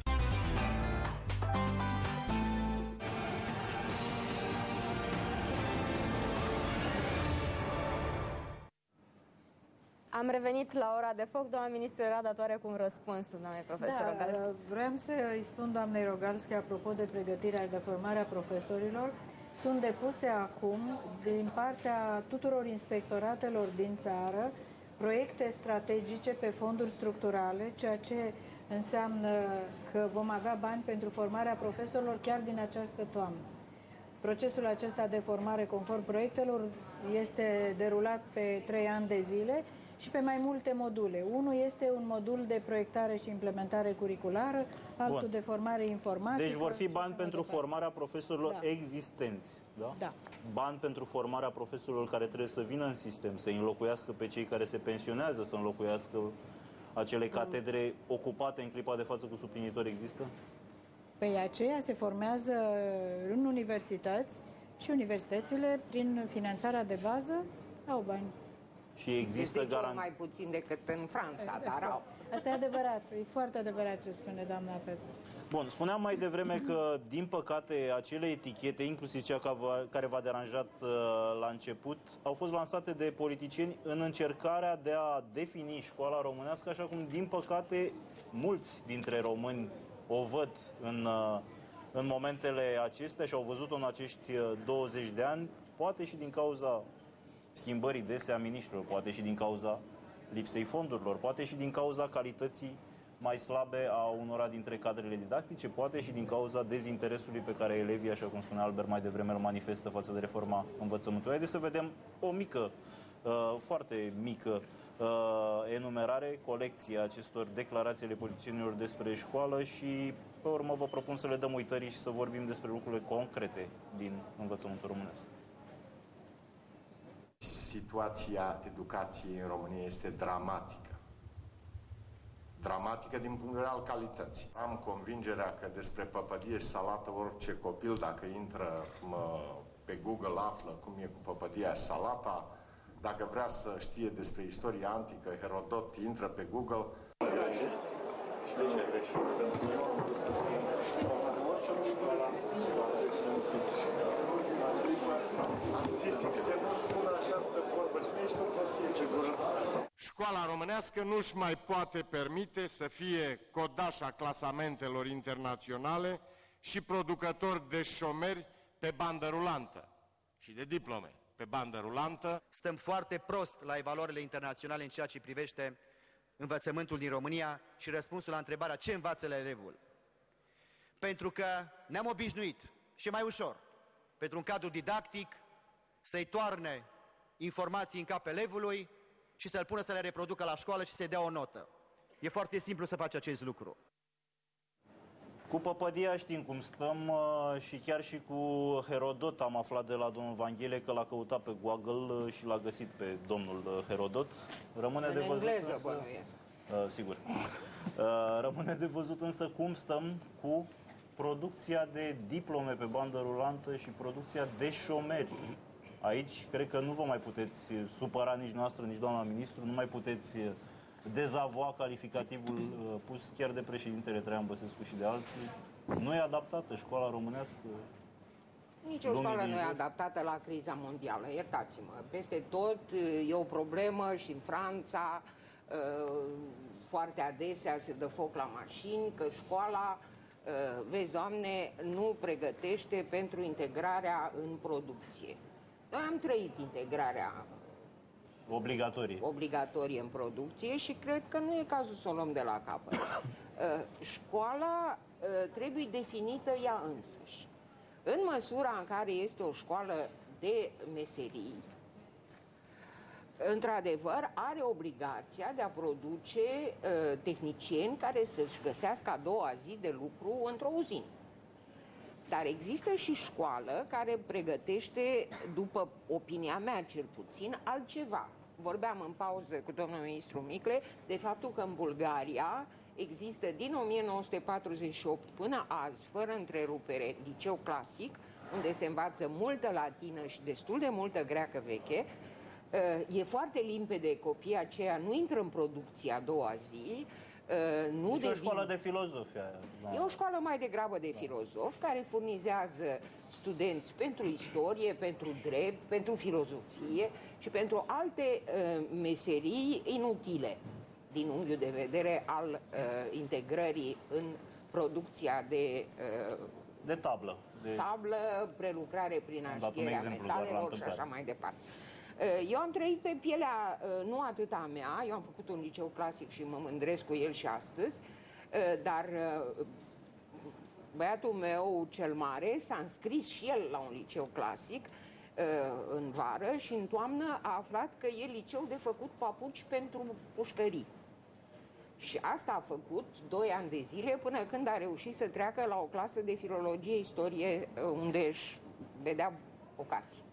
S5: Am revenit la ora de foc. Doamna ministru era datoare cu un răspuns, doamne profesor
S6: Da,
S5: Rogalski.
S6: vreau să îi spun doamnei Rogalski, apropo de pregătirea de formarea profesorilor, sunt depuse acum, din partea tuturor inspectoratelor din țară, proiecte strategice pe fonduri structurale, ceea ce înseamnă că vom avea bani pentru formarea profesorilor chiar din această toamnă. Procesul acesta de formare conform proiectelor este derulat pe trei ani de zile și pe mai multe module. Unul este un modul de proiectare și implementare curriculară, altul
S4: Bun.
S6: de formare informatică.
S4: Deci vor fi bani pentru formarea profesorilor
S6: Da.
S4: existenți, da?
S6: Da.
S4: Bani pentru formarea profesorilor care trebuie să vină în sistem, să înlocuiască pe cei care se pensionează, să înlocuiască acele catedre ocupate în clipa de față cu suplinitori, există?
S6: Pe aceea se formează în universități și universitățile, prin finanțarea de bază, au bani.
S4: Și există
S7: garanții mai puțin decât în Franța, dar au.
S6: Asta e adevărat, e foarte adevărat ce spune doamna Petru.
S4: Bun, spuneam mai devreme că, din păcate, acele etichete, inclusiv cea care v-a deranjat uh, la început, au fost lansate de politicieni în încercarea de a defini școala românească, așa cum, din păcate, mulți dintre români o văd în, uh, în momentele acestea și au văzut-o în acești uh, douăzeci de ani, poate și din cauza schimbării dese a miniștrilor, poate și din cauza lipsei fondurilor, poate și din cauza calității mai slabe a unora dintre cadrele didactice, poate și din cauza dezinteresului pe care elevii, așa cum spunea Albert mai devreme, îl manifestă față de reforma învățământului. Haideți să vedem o mică, uh, foarte mică uh, enumerare, colecție a acestor declarații ale politicienilor despre școală și pe urmă vă propun să le dăm uitării și să vorbim despre lucrurile concrete din învățământul românesc.
S23: Situația educației în România este dramatică. Dramatică din punct de vedere al calității. Am convingerea că despre păpădie și salată orice copil, dacă intră mă, pe Google, află cum e cu păpădia și salata. Dacă vrea să știe despre istoria antică, Herodot intră pe Google. Să nu spun această vorbă, și nu ești o prostie ce gură.
S3: Școala românească nu-și mai poate permite să fie codașa clasamentelor internaționale și producător de șomeri pe bandă rulantă și de diplome pe bandă rulantă.
S8: Stăm foarte prost la evaluările internaționale în ceea ce privește învățământul din România și răspunsul la întrebarea ce învață la elevul. Pentru că ne-am obișnuit și mai ușor pentru un cadru didactic să-i toarne informații în cap elevului și să-l pună să le reproducă la școală și să-i dea o notă. E foarte simplu să faci acest lucru.
S4: Cu Păpădia știm cum stăm și chiar și cu Herodot am aflat de la domnul Vanghele că l-a căutat pe Google și l-a găsit pe domnul Herodot. Rămâne
S7: în
S4: de văzut
S7: engleză,
S4: însă,
S7: bănuiesc.
S4: uh, sigur. Uh, rămâne de văzut însă cum stăm cu producția de diplome pe bandă rulantă și producția de șomeri. Aici cred că nu vă mai puteți supăra nici noastră, nici doamna ministru, nu mai puteți dezavoa calificativul pus chiar de președintele Traian Băsescu și de alții. Nu e adaptată școala românească.
S7: Nici o școală nu e adaptată la criza mondială, iertați-mă. Peste tot e o problemă și în Franța foarte adesea se dă foc la mașini, că școala, vezi, Doamne, nu pregătește pentru integrarea în producție. Noi am trăit integrarea
S4: obligatorie.
S7: obligatorie în producție și cred că nu e cazul să o luăm de la capăt. Școala trebuie definită ea însăși. În măsura în care este o școală de meserii, într-adevăr, are obligația de a produce uh, tehnicieni care să-și găsească a doua zi de lucru într-o uzină. Dar există și școală care pregătește, după opinia mea cel puțin, altceva. Vorbeam în pauză cu domnul ministru Micle de faptul că în Bulgaria există din o mie nouă sute patruzeci și opt până azi, fără întrerupere, liceu clasic, unde se învață multă latină și destul de multă greacă veche. E foarte limpede, copiii aceia nu intră în producție a doua zi. Nu
S4: deci
S7: devin...
S4: o școală de filozofi.
S7: E o școală mai degrabă de filozofi care furnizează studenți pentru istorie, pentru drept, pentru filozofie și pentru alte uh, meserii inutile din unghiul de vedere al uh, integrării în producția de... Uh,
S4: de tablă. De...
S7: Tablă, prelucrare prin arșierea metalelor și așa mai departe. Eu am trăit pe pielea, nu atât a mea, eu am făcut un liceu clasic și mă mândresc cu el și astăzi, dar băiatul meu cel mare s-a înscris și el la un liceu clasic în vară și în toamnă a aflat că e liceu de făcut papuci pentru pușcării. Și asta a făcut doi ani de zile până când a reușit să treacă la o clasă de filologie, istorie, unde își vedea vocație.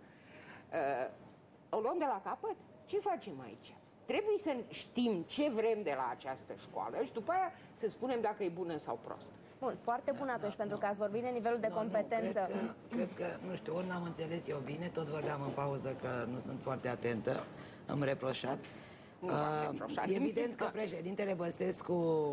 S7: O luăm de la capăt? Ce facem aici? Trebuie să știm ce vrem de la această școală și după aia să spunem dacă e bună sau prost.
S5: Bun, foarte bun atunci, pentru că ați vorbit de nivelul de competență.
S9: Nu, cred, că, cred că, nu știu, ori n-am înțeles eu bine, tot vorbeam în pauză că nu sunt foarte atentă, îmi reproșați.
S7: Nu uh,
S9: e evident că președintele Băsescu,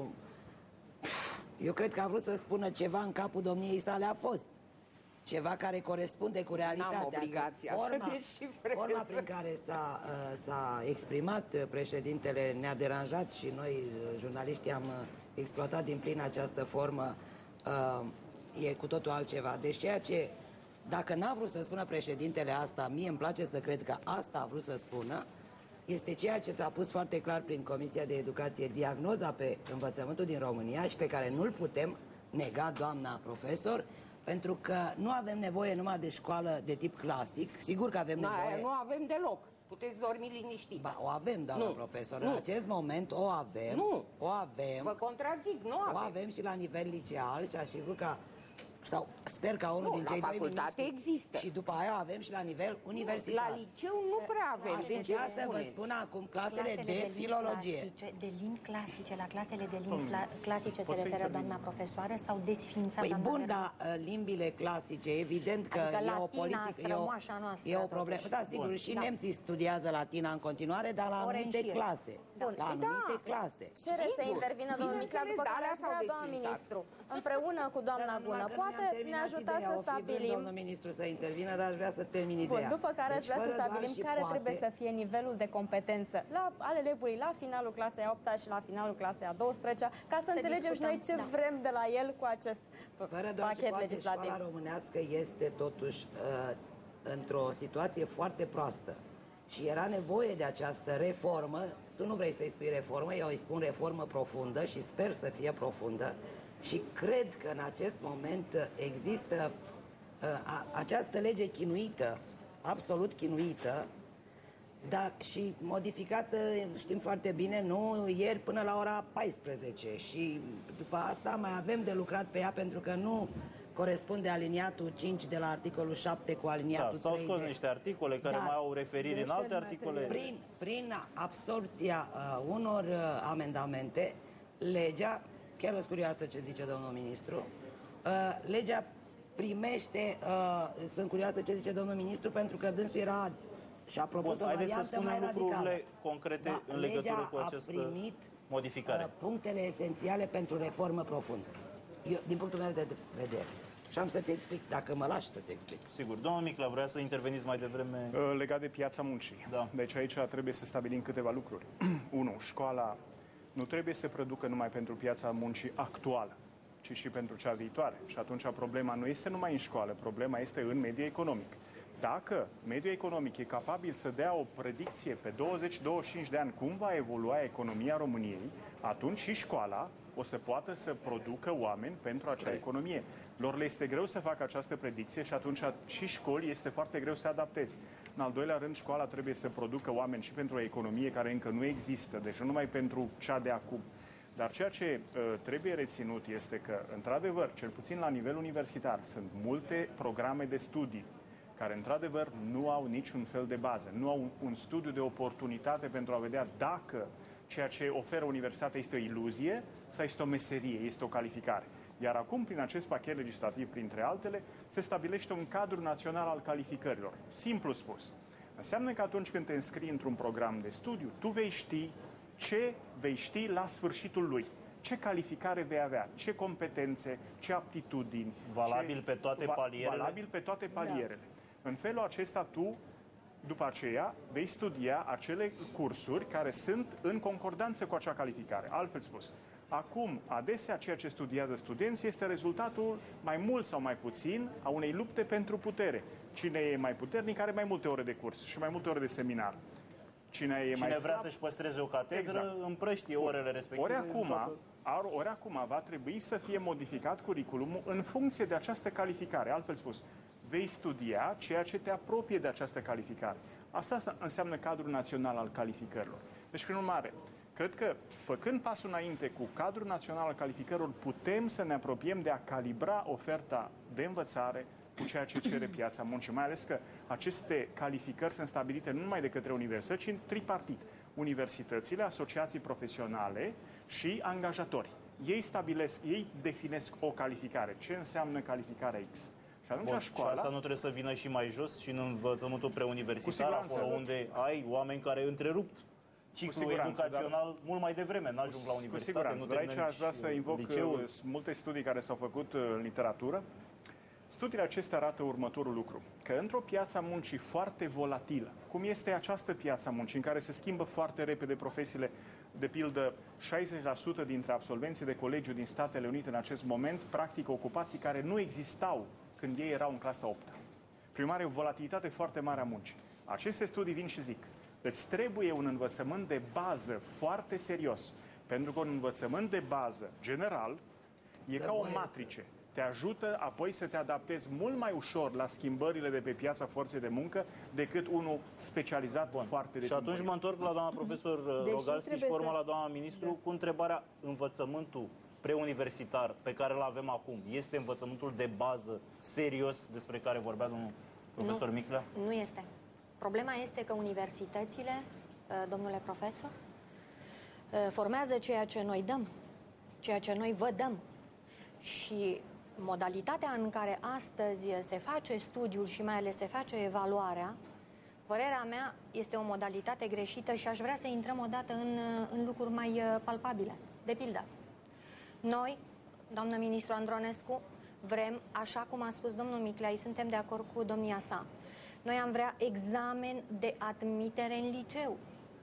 S9: eu cred că a vrut să spună ceva în capul domniei sale, a fost. Ceva care corespunde cu realitatea.
S7: N-am obligația
S9: forma,
S7: să descifrez.
S9: Forma prin care s-a, uh, s-a exprimat președintele ne-a deranjat și noi, uh, jurnaliștii, am uh, exploatat din plin această formă. Uh, e cu totul altceva. Deci ceea ce, dacă n-a vrut să spună președintele asta, mie îmi place să cred că asta a vrut să spună, este ceea ce s-a pus foarte clar prin Comisia de Educație, diagnoza pe învățământul din România și pe care nu-l putem nega, doamna profesor, pentru că nu avem nevoie numai de școală de tip clasic, sigur că avem nevoie...
S7: Nu avem deloc. Puteți dormi liniștit.
S9: Ba, o avem, doamna profesor.
S7: Nu.
S9: În acest moment o avem.
S7: Nu.
S9: O avem.
S7: Vă contrazic, nu avem.
S9: O avem și la nivel liceal și asigur că... Sau sper ca unul
S7: nu,
S9: din cei
S7: la
S9: doi
S7: facultate
S9: ministri.
S7: există.
S9: Și după aia avem și la nivel universitar.
S7: La liceu nu prea avem.
S9: Aș
S7: de
S9: putea
S7: ce
S9: să vă spun acum clasele, clasele de, de filologie.
S12: Clasice, de limbi clasice, la clasele de limbi clasice se referă doamna profesoară sau desființa
S9: Păi
S12: doamna
S9: bun, dar limbile clasice, evident că
S12: adică
S9: e o politică, e o,
S12: noastră,
S9: e o problemă. Da, sigur, bun. Și da. Nemții studiază latina în continuare, dar la
S12: Ore
S9: anumite clase.
S5: Bun.
S9: La anumite
S5: da.
S9: clase.
S5: Cere să intervină domnul Micla, după care aș vrea, doamna ministru, împreună cu doamna Gună. Poate poate ne ajuta să stabilim...
S9: domnul ministru să intervină, dar aș vrea să termin ideea.
S5: Bun, după care
S9: deci,
S5: aș vrea să stabilim care
S9: poate...
S5: trebuie să fie nivelul de competență la, al elevului la finalul clasei a opta și la finalul clasei a douăsprezecea, ca să, să înțelegem și noi ce da. vrem de la el cu acest
S9: Fără doar
S5: pachet
S9: și poate,
S5: legislativ.
S9: Școala românească este totuși uh, într-o situație foarte proastă și era nevoie de această reformă. Tu nu vrei să-i spui reformă, eu îi spun reformă profundă și sper să fie profundă și cred că în acest moment există uh, a, această lege chinuită, absolut chinuită, dar și modificată, știm foarte bine, nu ieri până la ora paisprezece și după asta mai avem de lucrat pe ea pentru că nu corespunde aliniatul cinci de la articolul șapte cu aliniatul
S4: da, s-au scos niște articole care da, mai au referiri în alte articole.
S9: Prin, prin absorpția uh, unor uh, amendamente, legea, chiar vă curioasă ce zice domnul ministru, uh, legea primește, uh, sunt curioasă ce zice domnul ministru, pentru că dânsul era și a propus o variantă mai radicală. Haideți să spunem lucrurile
S4: concrete
S9: da,
S4: în legătură cu această
S9: primit,
S4: modificare.
S9: Uh, punctele esențiale pentru reformă profundă. Eu, din punctul meu de vedere. Și am să-ți explic, dacă mă lași să-ți explic.
S4: Sigur. Domnul Micla, vrea să interveniți mai devreme?
S10: Legat de piața muncii. Da. Deci aici trebuie să stabilim câteva lucruri. unu. Școala nu trebuie să producă numai pentru piața muncii actuală, ci și pentru cea viitoare. Și atunci problema nu este numai în școală, problema este în mediul economic. Dacă mediul economic e capabil să dea o predicție pe douăzeci douăzeci și cinci de ani cum va evolua economia României, atunci și școala o să poată să producă oameni pentru acea economie. Lor le este greu să facă această predicție și atunci și școli este foarte greu să adapteze. În al doilea rând, școala trebuie să producă oameni și pentru o economie care încă nu există, deci nu numai pentru cea de acum. Dar ceea ce uh, trebuie reținut este că, într-adevăr, cel puțin la nivel universitar, sunt multe programe de studii care, într-adevăr, nu au niciun fel de bază, nu au un, un studiu de oportunitate pentru a vedea dacă ceea ce oferă universitatea este o iluzie sau este o meserie, este o calificare. Iar acum, prin acest pachet legislativ, printre altele, se stabilește un cadru național al calificărilor. Simplu spus, înseamnă că atunci când te înscrii într-un program de studiu, tu vei ști ce vei ști la sfârșitul lui. Ce calificare vei avea, ce competențe, ce aptitudini.
S4: Valabil
S10: ce,
S4: pe toate palierele?
S10: Valabil pe toate palierele. Da. În felul acesta, tu, după aceea, vei studia acele cursuri care sunt în concordanță cu acea calificare. Altfel spus, acum, adesea, ceea ce studiază studenții este rezultatul, mai mult sau mai puțin, a unei lupte pentru putere. Cine e mai puternic are mai multe ore de curs și mai multe ore de seminar. Cine, e
S4: Cine
S10: mai
S4: vrea să-și păstreze o catedră, exact, împrăștie orele respective.
S10: Ori acum, toată... ori acum va trebui să fie modificat curriculumul în funcție de această calificare. Altfel spus, vei studia ceea ce te apropie de această calificare. Asta înseamnă cadrul național al calificărilor. Deci, prin urmare, cred că, făcând pasul înainte cu cadrul național al calificărilor, putem să ne apropiem de a calibra oferta de învățare cu ceea ce cere piața muncii, mai ales că aceste calificări sunt stabilite nu numai de către universități, ci în tripartit. Universitățile, asociații profesionale și angajatori. Ei stabilesc, ei definesc o calificare. Ce înseamnă calificarea X? Și atunci
S4: Bun,
S10: școala...
S4: și asta nu trebuie să vină și mai jos și în învățământul preuniversitar, acolo unde ai oameni care întrerupt ciclul educațional, dar... mult mai devreme, n-ajung la universitate.
S10: Cu siguranță, dar aici aș vrea să invoc liceul. multe studii care s-au făcut în literatură. Studiile acestea arată următorul lucru, că într-o piață a muncii foarte volatilă, cum este această piață a muncii, în care se schimbă foarte repede profesiile, de pildă șaizeci la sută dintre absolvenții de colegiu din Statele Unite în acest moment practică ocupații care nu existau când ei erau în clasa a opta. Prin urmare, o volatilitate foarte mare a muncii. Aceste studii vin și zic, îți trebuie un învățământ de bază foarte serios, pentru că un învățământ de bază general e ca o matrice. Te ajută apoi să te adaptezi mult mai ușor la schimbările de pe piața forței de muncă decât unul specializat Bun. foarte de
S4: Și atunci mă întorc la doamna profesor
S5: Deși
S4: Rogalski și pe urmă
S5: să...
S4: la doamna ministru da. cu întrebarea: învățământul preuniversitar pe care îl avem acum este învățământul de bază serios despre care vorbea domnul profesor
S12: nu,
S4: Miclea?
S12: Nu este. Problema este că universitățile, domnule profesor, formează ceea ce noi dăm, ceea ce noi vă dăm. Și modalitatea în care astăzi se face studiul și mai ales se face evaluarea, părerea mea, este o modalitate greșită și aș vrea să intrăm odată în, în lucruri mai palpabile. De pildă, noi, doamnă ministru Andronescu, vrem, așa cum a spus domnul Miclea, suntem de acord cu domnia sa, noi am vrea examen de admitere în liceu.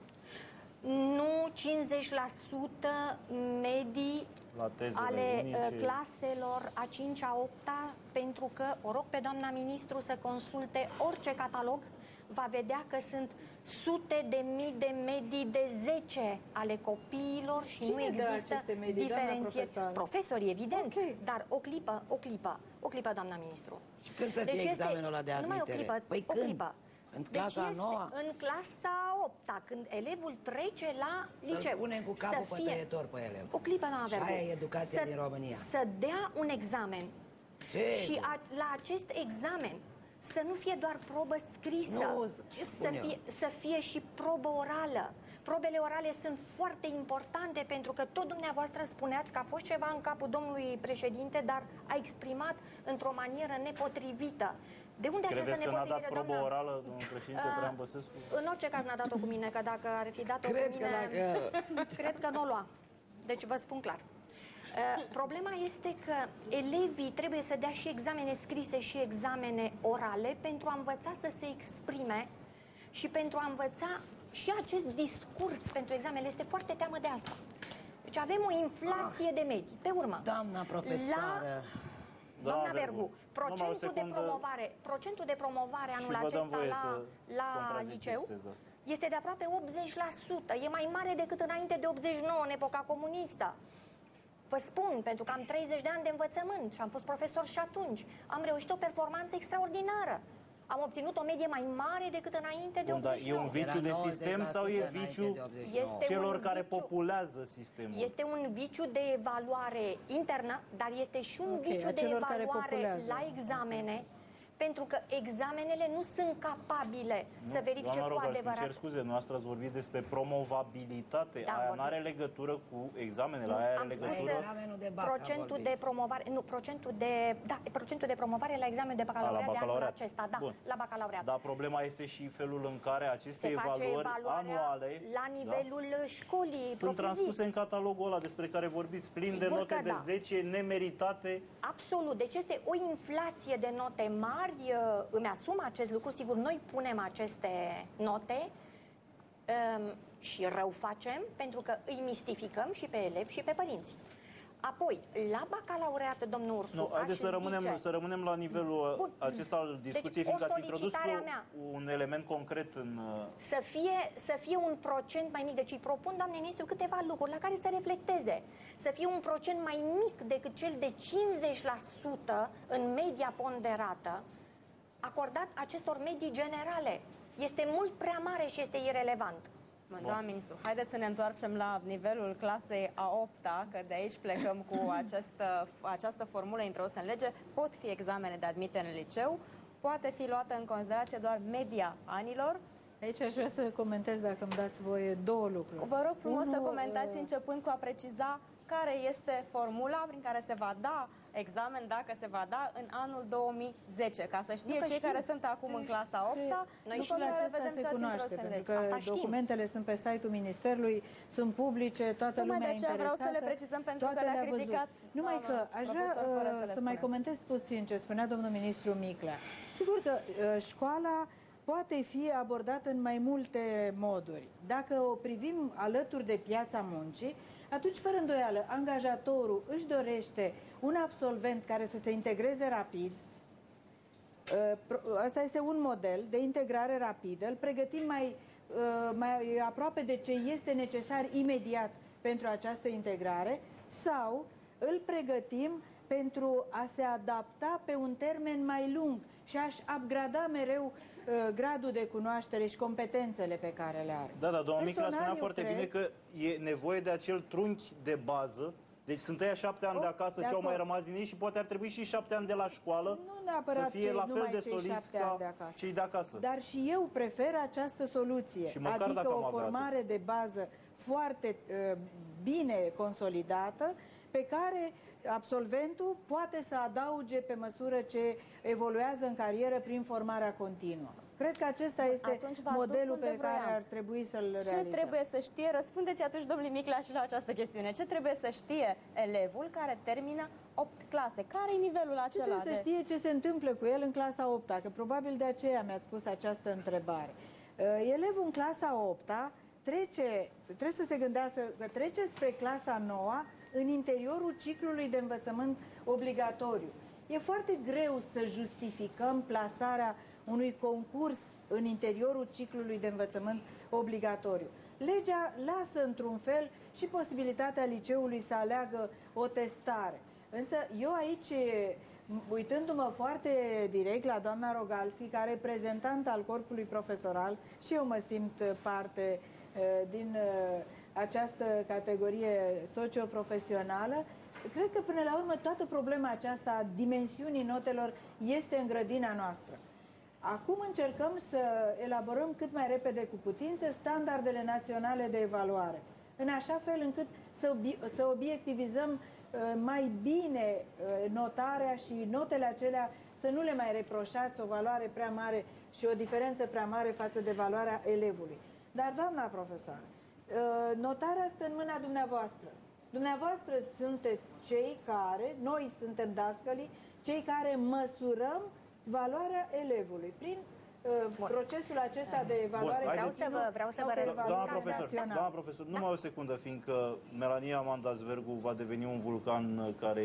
S12: Nu cincizeci la sută medii
S4: la
S12: ale
S4: unice.
S12: claselor a cincea, a opta, pentru că o rog pe doamna ministru să consulte orice catalog, va vedea că sunt sute de mii de medii de zece ale copiilor și
S6: Cine
S12: nu există diferențieri. Profesorii, evident, okay. Dar o clipă, o clipă, o clipă, doamna ministru.
S9: Și când să fie
S12: deci
S9: examenul ăla de admitere?
S12: Numai o clipă,
S9: păi
S12: o
S9: când?
S12: clipă.
S9: În clasa
S12: deci
S9: noua?
S12: În clasa a opta, când elevul trece la liceu.
S9: Să-l punem cu capul pe tăietor pe elev.
S12: O clipă, doamna Verbu.
S9: Și aia e educația
S12: să,
S9: din România.
S12: Să dea un examen.
S9: Ce?
S12: Și a, la acest examen să nu fie doar probă scrisă,
S9: nu, ce
S12: să, fie, să fie și probă orală. Probele orale sunt foarte importante pentru că tot dumneavoastră spuneați că a fost ceva în capul domnului președinte, dar a exprimat într-o manieră nepotrivită. De unde
S4: Credeți
S12: această
S4: că n-a dat
S12: nepotrivire,
S4: probă
S12: doamna?
S4: orală, domnul președinte Traian Băsescu?
S12: În orice caz n-a dat-o cu mine, că dacă ar fi dat-o cu
S9: Cred
S12: mine,
S9: că dacă...
S12: cred că nu o lua. Deci vă spun clar. Uh, problema este că elevii trebuie să dea și examene scrise și examene orale pentru a învăța să se exprime și pentru a învăța și acest discurs pentru examene. Este foarte teamă de asta. Deci avem o inflație ah, de medii. Pe urmă,
S9: doamna profesoară...
S12: La... Doamna Verbu, procentul de promovare, procentul de promovare anul acesta la, la liceu este de aproape optzeci la sută. E mai mare decât înainte de optzeci și nouă, în epoca comunistă. Vă spun, pentru că am treizeci de ani de învățământ și am fost profesor și atunci. Am reușit o performanță extraordinară. Am obținut o medie mai mare decât înainte de
S4: Bun,
S12: optzeci și nouă.
S4: E un viciu de sistem sau e viciu celor care viciu, populează sistemul?
S12: Este un viciu de evaluare internă, dar este și un okay, viciu de evaluare la examene, pentru că examenele nu sunt capabile nu, să verifice cu
S4: Rogaș,
S12: adevărat.
S4: Îmi cer scuze, noastră ați vorbit despre promovabilitate. Da, aia nu are legătură cu examenele,
S12: nu,
S4: aia are
S12: am
S4: legătură...
S12: de procentul de promovare, nu, procentul de, da, procentul de promovare la examenul de bacalaureat, de anul acesta, da, Bun. la bacalaureat.
S4: Dar problema este și felul în care aceste
S12: Se
S4: evaluări anuale
S12: la nivelul da? școlii
S4: sunt transpuse în catalogul ăla despre care vorbiți, plin Sigur de note de da. zece nemeritate.
S12: Absolut, deci este o inflație de note mari. Îmi asum acest lucru, sigur, noi punem aceste note um, și rău facem, pentru că îi mistificăm și pe elevi și pe părinți. Apoi, la bacalaureat, domnul Ursu,
S4: nu, haideți să rămânem, zice, să rămânem la nivelul Bun. acesta al discuției, deci, fiindcă ați introdus un element concret în...
S12: Să fie, să fie un procent mai mic, deci îi propun, doamne ministru, câteva lucruri la care să reflecteze. Să fie un procent mai mic decât cel de cincizeci la sută în media ponderată, acordat acestor medii generale. Este mult prea mare și este irelevant.
S5: Doamna ministru, haideți să ne întoarcem la nivelul clasei a opta, că de aici plecăm cu această, această formulă introdusă în lege. Pot fi examene de admitere în liceu, poate fi luată în considerație doar media anilor.
S6: Aici aș vrea să comentez, dacă îmi dați voie, două lucruri.
S5: Vă rog frumos
S6: Unu,
S5: să comentați începând cu a preciza care este formula prin care se va da examen, dacă se va da în anul două mii zece, ca să știe cei știu. care sunt acum deci, în clasa opta,
S6: noi și la acesta vedem se cunoaște, pentru că Asta documentele știm. sunt pe site-ul Ministerului, sunt publice, toată
S5: Numai
S6: lumea
S5: de aceea
S6: interesată.
S5: vreau să le precizăm, pentru că le-a criticat.
S6: Numai că aș vrea uh, să, să mai comentez puțin ce spunea domnul ministru Miclea. Sigur că uh, școala poate fi abordată în mai multe moduri. Dacă o privim alături de piața muncii, atunci, fără îndoială, angajatorul își dorește un absolvent care să se integreze rapid. Asta este un model de integrare rapidă. Îl pregătim mai, mai aproape de ce este necesar imediat pentru această integrare sau îl pregătim pentru a se adapta pe un termen mai lung și a-și upgrada mereu uh, gradul de cunoaștere și competențele pe care le are.
S4: Da, da, domnul Miclea spunea foarte
S6: cred...
S4: bine că e nevoie de acel trunchi de bază. Deci sunt ăia șapte ani oh, de acasă de ce au mai rămas din ei și poate ar trebui și șapte ani de la școală să fie la fel de solizi ca de cei de acasă.
S6: Dar și eu prefer această soluție,
S4: și măcar
S6: adică
S4: dacă
S6: o formare de bază foarte uh, bine consolidată, pe care absolventul poate să adauge pe măsură ce evoluează în carieră prin formarea continuă. Cred că acesta este modelul pe care ar trebui să-l realizăm.
S5: Ce trebuie să știe? Răspundeți atunci, domnului Miclaș, la această chestiune. Ce trebuie să știe elevul care termină opt clase? Care e nivelul acela?
S6: Trebuie de... să știe ce se întâmplă cu el în clasa a opta, că probabil de aceea mi-ați pus această întrebare. Elevul în clasa a opta trece, trebuie să se gândească că trece spre clasa a noua în interiorul ciclului de învățământ obligatoriu. E foarte greu să justificăm plasarea unui concurs în interiorul ciclului de învățământ obligatoriu. Legea lasă într-un fel și posibilitatea liceului să aleagă o testare. Însă eu aici, uitându-mă foarte direct la doamna Rogalski, ca reprezentant al corpului profesoral, și eu mă simt parte din această categorie socioprofesională, cred că până la urmă toată problema aceasta a dimensiunii notelor este în grădina noastră. Acum încercăm să elaborăm cât mai repede cu putință standardele naționale de evaluare, în așa fel încât să, obi să obiectivizăm uh, mai bine uh, notarea și notele acelea să nu le mai reproșați o valoare prea mare și o diferență prea mare față de valoarea elevului. Dar, doamna profesoară, uh, notarea stă în mâna dumneavoastră. Dumneavoastră sunteți cei care, noi suntem dascălii, cei care măsurăm valoarea elevului prin uh, procesul acesta de evaluare.
S4: Bun,
S5: vreau să vă, vreau să vă răspund.
S4: Doamna profesor, doamna profesor, numai o secundă, fiindcă Melania Mandasvergu va deveni un vulcan care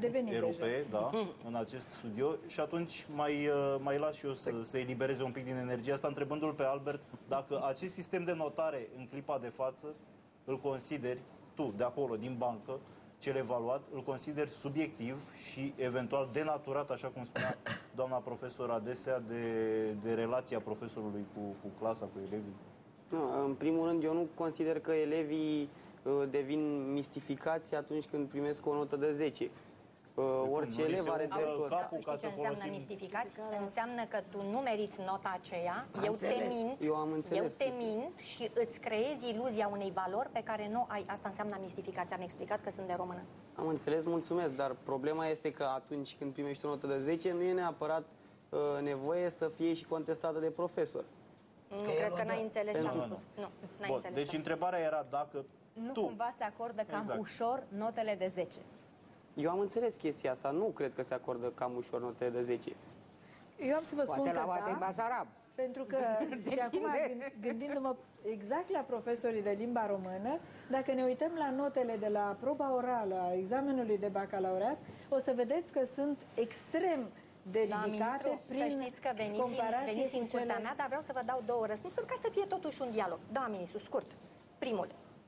S4: erupe, da, în acest studio, și atunci mai, mai las și eu să se elibereze un pic din energia asta, întrebându-l pe Albert dacă acest sistem de notare în clipa de față îl consideri tu, de acolo, din bancă, cel evaluat, îl consider subiectiv și eventual denaturat, așa cum spunea doamna profesor adesea, de, de relația profesorului cu, cu clasa, cu elevii?
S11: Nu, în primul rând, eu nu consider că elevii uh, devin mistificați atunci când primesc o notă de zece. Uh, orice elev are dreptul ăsta.
S12: Știi ce înseamnă mistificați? Înseamnă că tu nu meriți nota aceea, eu te mint,
S11: eu, am
S12: eu te mint și îți creezi iluzia unei valori pe care nu ai. Asta înseamnă mistificați. Am explicat că sunt de română.
S11: Am înțeles, mulțumesc, dar problema este că atunci când primești o notă de zece, nu e neapărat uh, nevoie să fie și contestată de profesor.
S12: Nu, că cred că n-ai înțeles ce am spus. Nu, n-ai
S4: Bun,
S12: înțeles.
S4: deci întrebarea era dacă
S5: nu
S4: tu...
S5: cumva se acordă cam
S4: exact.
S5: ușor notele de zece.
S11: Eu am înțeles chestia asta. Nu cred că se acordă cam ușor notele de zece.
S6: Eu am să vă spun
S7: Poate
S6: că
S7: la
S6: da,
S7: în Basarab.
S6: pentru că și acum gândindu-mă exact la profesorii de limba română, dacă ne uităm la notele de la proba orală a examenului de bacalaureat, o să vedeți că sunt extrem de ridicate
S12: da,
S6: prin
S12: să știți că veniți, veniți în curtea mea, dar vreau să vă dau două răspunsuri ca să fie totuși un dialog. Da, ministru, scurt. Primul.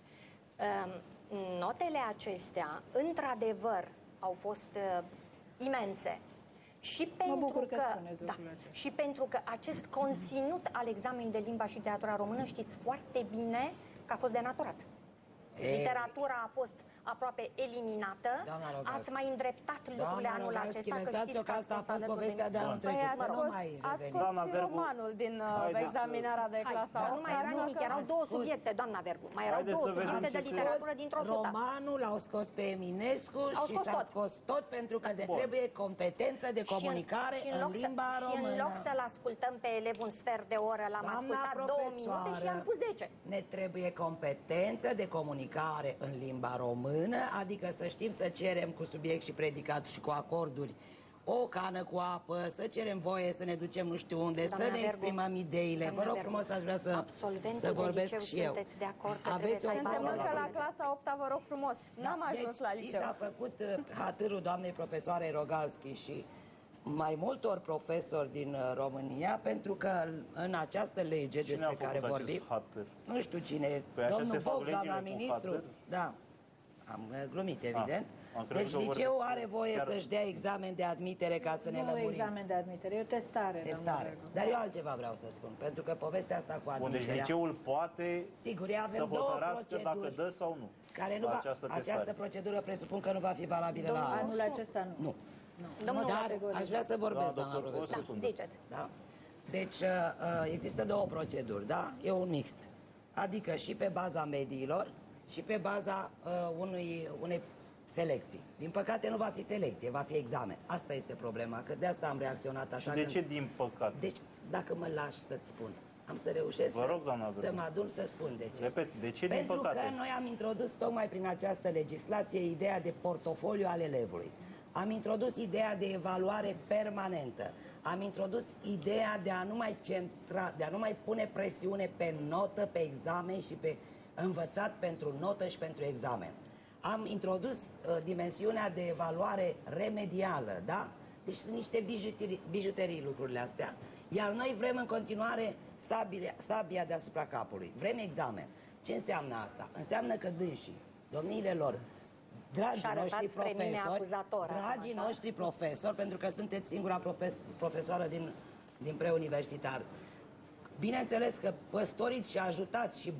S12: Um, Notele acestea, într-adevăr, au fost uh, imense. Și pentru,
S6: că,
S12: că, da, și pentru că acest conținut al examenului de limba și literatura română, știți foarte bine că a fost denaturat. E... Literatura a fost aproape eliminată. Ați mai îndreptat lucrurile anul
S9: Rogalski,
S12: acesta, că știți că
S9: asta a fost povestea de anul trecut.
S5: Ați scos, ați scos și romanul din uh, examinarea de clasa
S12: Hai, nu mai era nimic, erau două subiecte, doamna Vergu. Mai erau două subiecte de literatură dintr-o sută.
S9: Romanul l-au scos pe Eminescu și s-a scos tot pentru că de trebuie competență de comunicare în limba română.
S12: Și în loc să-l ascultăm pe elev un sfert de oră, l-am ascultat două minute și i-am pus zece.
S9: Ne trebuie competență de comunicare în limba română, adică să știm să cerem cu subiect și predicat și cu acorduri o cană cu apă, să cerem voie să ne ducem nu știu unde, doamna să ne exprimăm Vergu. ideile. Vă rog frumos, aș vrea să, să vorbesc și eu.
S12: De acord că
S9: aveți o
S5: problemă că la clasa a opta, vă rog frumos, n-am da, ajuns deci, la liceu.
S9: S-a făcut hatârul doamnei profesoare Rogalski și mai multor profesori din România, pentru că în această lege
S4: cine
S9: despre care vorbim, nu știu cine,
S4: păi
S9: domnul Boc, doamna ministru, da, am glumit, evident. A, deci liceul are voie să-și dea examen de admitere ca să ne lămurim.
S6: Nu examen de admitere, e o testare.
S9: Testare. Dar eu altceva vreau să spun, pentru că povestea asta cu admiterea...
S4: Deci liceul poate
S9: sigur,
S4: să hotărască dacă dă sau nu
S9: care nu va, această, această procedură presupun că nu va fi valabilă
S6: Domnul,
S9: la
S6: anul acesta nu.
S9: Nu.
S6: nu.
S9: nu. Dar aș vrea să vorbesc, da, doamna profesor.
S12: Da, ziceți.
S9: Da? Deci există două proceduri, da? E un mixt. Adică și pe baza mediilor și pe baza uh, unui, unei selecții. Din păcate nu va fi selecție, va fi examen. Asta este problema, că de asta am reacționat așa.
S4: Și de ce din păcate?
S9: Deci, dacă mă lași să-ți spun. Am să reușesc
S4: Vă rog, doamna
S9: să, să mă adun să spun de ce.
S4: Repet, de ce din
S9: Pentru
S4: păcate?
S9: că noi am introdus tocmai prin această legislație ideea de portofoliu al elevului. Am introdus ideea de evaluare permanentă. Am introdus ideea de a nu mai centra, de a nu mai pune presiune pe notă, pe examen și pe învățat pentru notă și pentru examen. Am introdus uh, dimensiunea de evaluare remedială, da? Deci sunt niște bijuterii, bijuterii lucrurile astea. Iar noi vrem în continuare sabia, sabia deasupra capului. Vrem examen. Ce înseamnă asta? Înseamnă că dânsii, domniile lor, dragii noștri profesori, dragii noștri profesori, pentru că sunteți singura profes, profesoară din, din preuniversitar, bineînțeles că păstoriți și ajutați și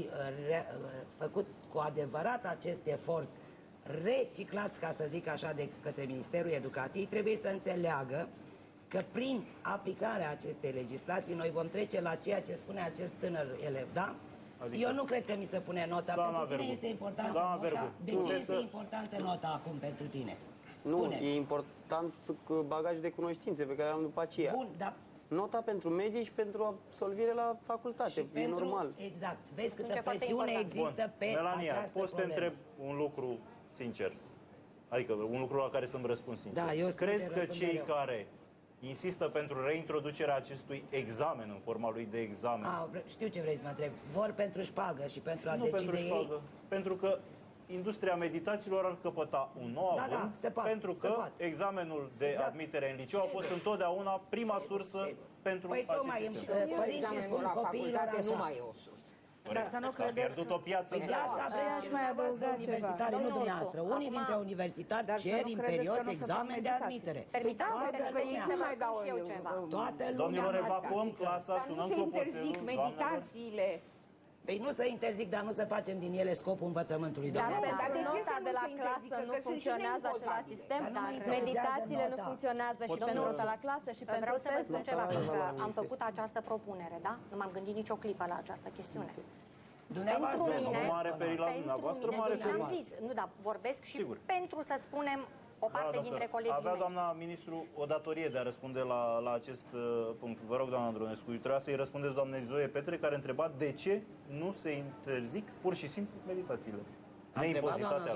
S9: re, făcut cu adevărat acest efort, reciclați, ca să zic așa, de către Ministerul Educației, trebuie să înțeleagă că prin aplicarea acestei legislații noi vom trece la ceea ce spune acest tânăr elev, da? Adică... Eu nu cred că mi se pune nota. Doamna pentru tine Vergu. Este importantă Doamna nota. Vergu. De ce este să... importantă nota acum pentru tine? Spune.
S11: Nu, e important bagajul de cunoștințe pe care am după aceea.
S9: Bun, dar...
S11: Nota pentru medie și pentru absolvire la facultate, și e pentru... normal.
S9: Exact. Vezi câtă presiune există Bun. pe
S4: Melania,
S9: această
S4: poți să te întreb un lucru sincer? Adică un lucru la care să-mi răspund sincer.
S9: Da, eu
S4: Crezi că cei
S9: eu.
S4: care insistă pentru reintroducerea acestui examen în forma lui de examen...
S9: A, știu ce vrei să mă întreb. Vor pentru șpagă și pentru a
S4: nu
S9: decide
S4: pentru șpagă,
S9: ei?
S4: Pentru că industria meditațiilor ar căpăta un nou
S9: da,
S4: avânt,
S9: da, se poate,
S4: pentru că
S9: se poate.
S4: examenul de exact. admitere în liceu a fost întotdeauna prima sursă e, pentru
S9: păi,
S4: acest sistem.
S9: Părinții spun copiilor așa.
S7: Nu mai e o sursă.
S9: Dar să nu credeți
S4: pierdut o piață
S9: de asta vreți și dumneavoastră universitari, nu dumneavoastră. Unii dintre universitari cer imperios examen de admitere.
S7: Da, pentru că ei nu mai dau
S9: toată lumea.
S4: Domnilor, evacuăm clasa, sunăm clopoțelul.
S7: Dar nu se interzic meditațiile.
S9: Păi nu să interzic, dar nu să facem din ele scopul învățământului.
S5: Dar pentru nota de la clasă nu funcționează același sistem, meditațiile nu funcționează și pentru nota la clasă și pentru
S12: Vreau să vă spun ceva, pentru că am făcut această propunere, da? Nu m-am gândit nicio clipă la această chestiune.
S4: Dumneavoastră, pentru mine, nu m-a referit la dumneavoastră, m-a referit.
S12: Am zis, nu, dar vorbesc și pentru să spunem o parte da, dintre colegii
S4: Avea
S12: mei.
S4: doamna ministru o datorie de a răspunde la, la acest uh, punct. Vă rog, doamna Andronescu, trebuia să-i răspundeți doamnei Zoe Petre, care întreba de ce nu se interzic pur și simplu meditațiile. Neimpozitatea.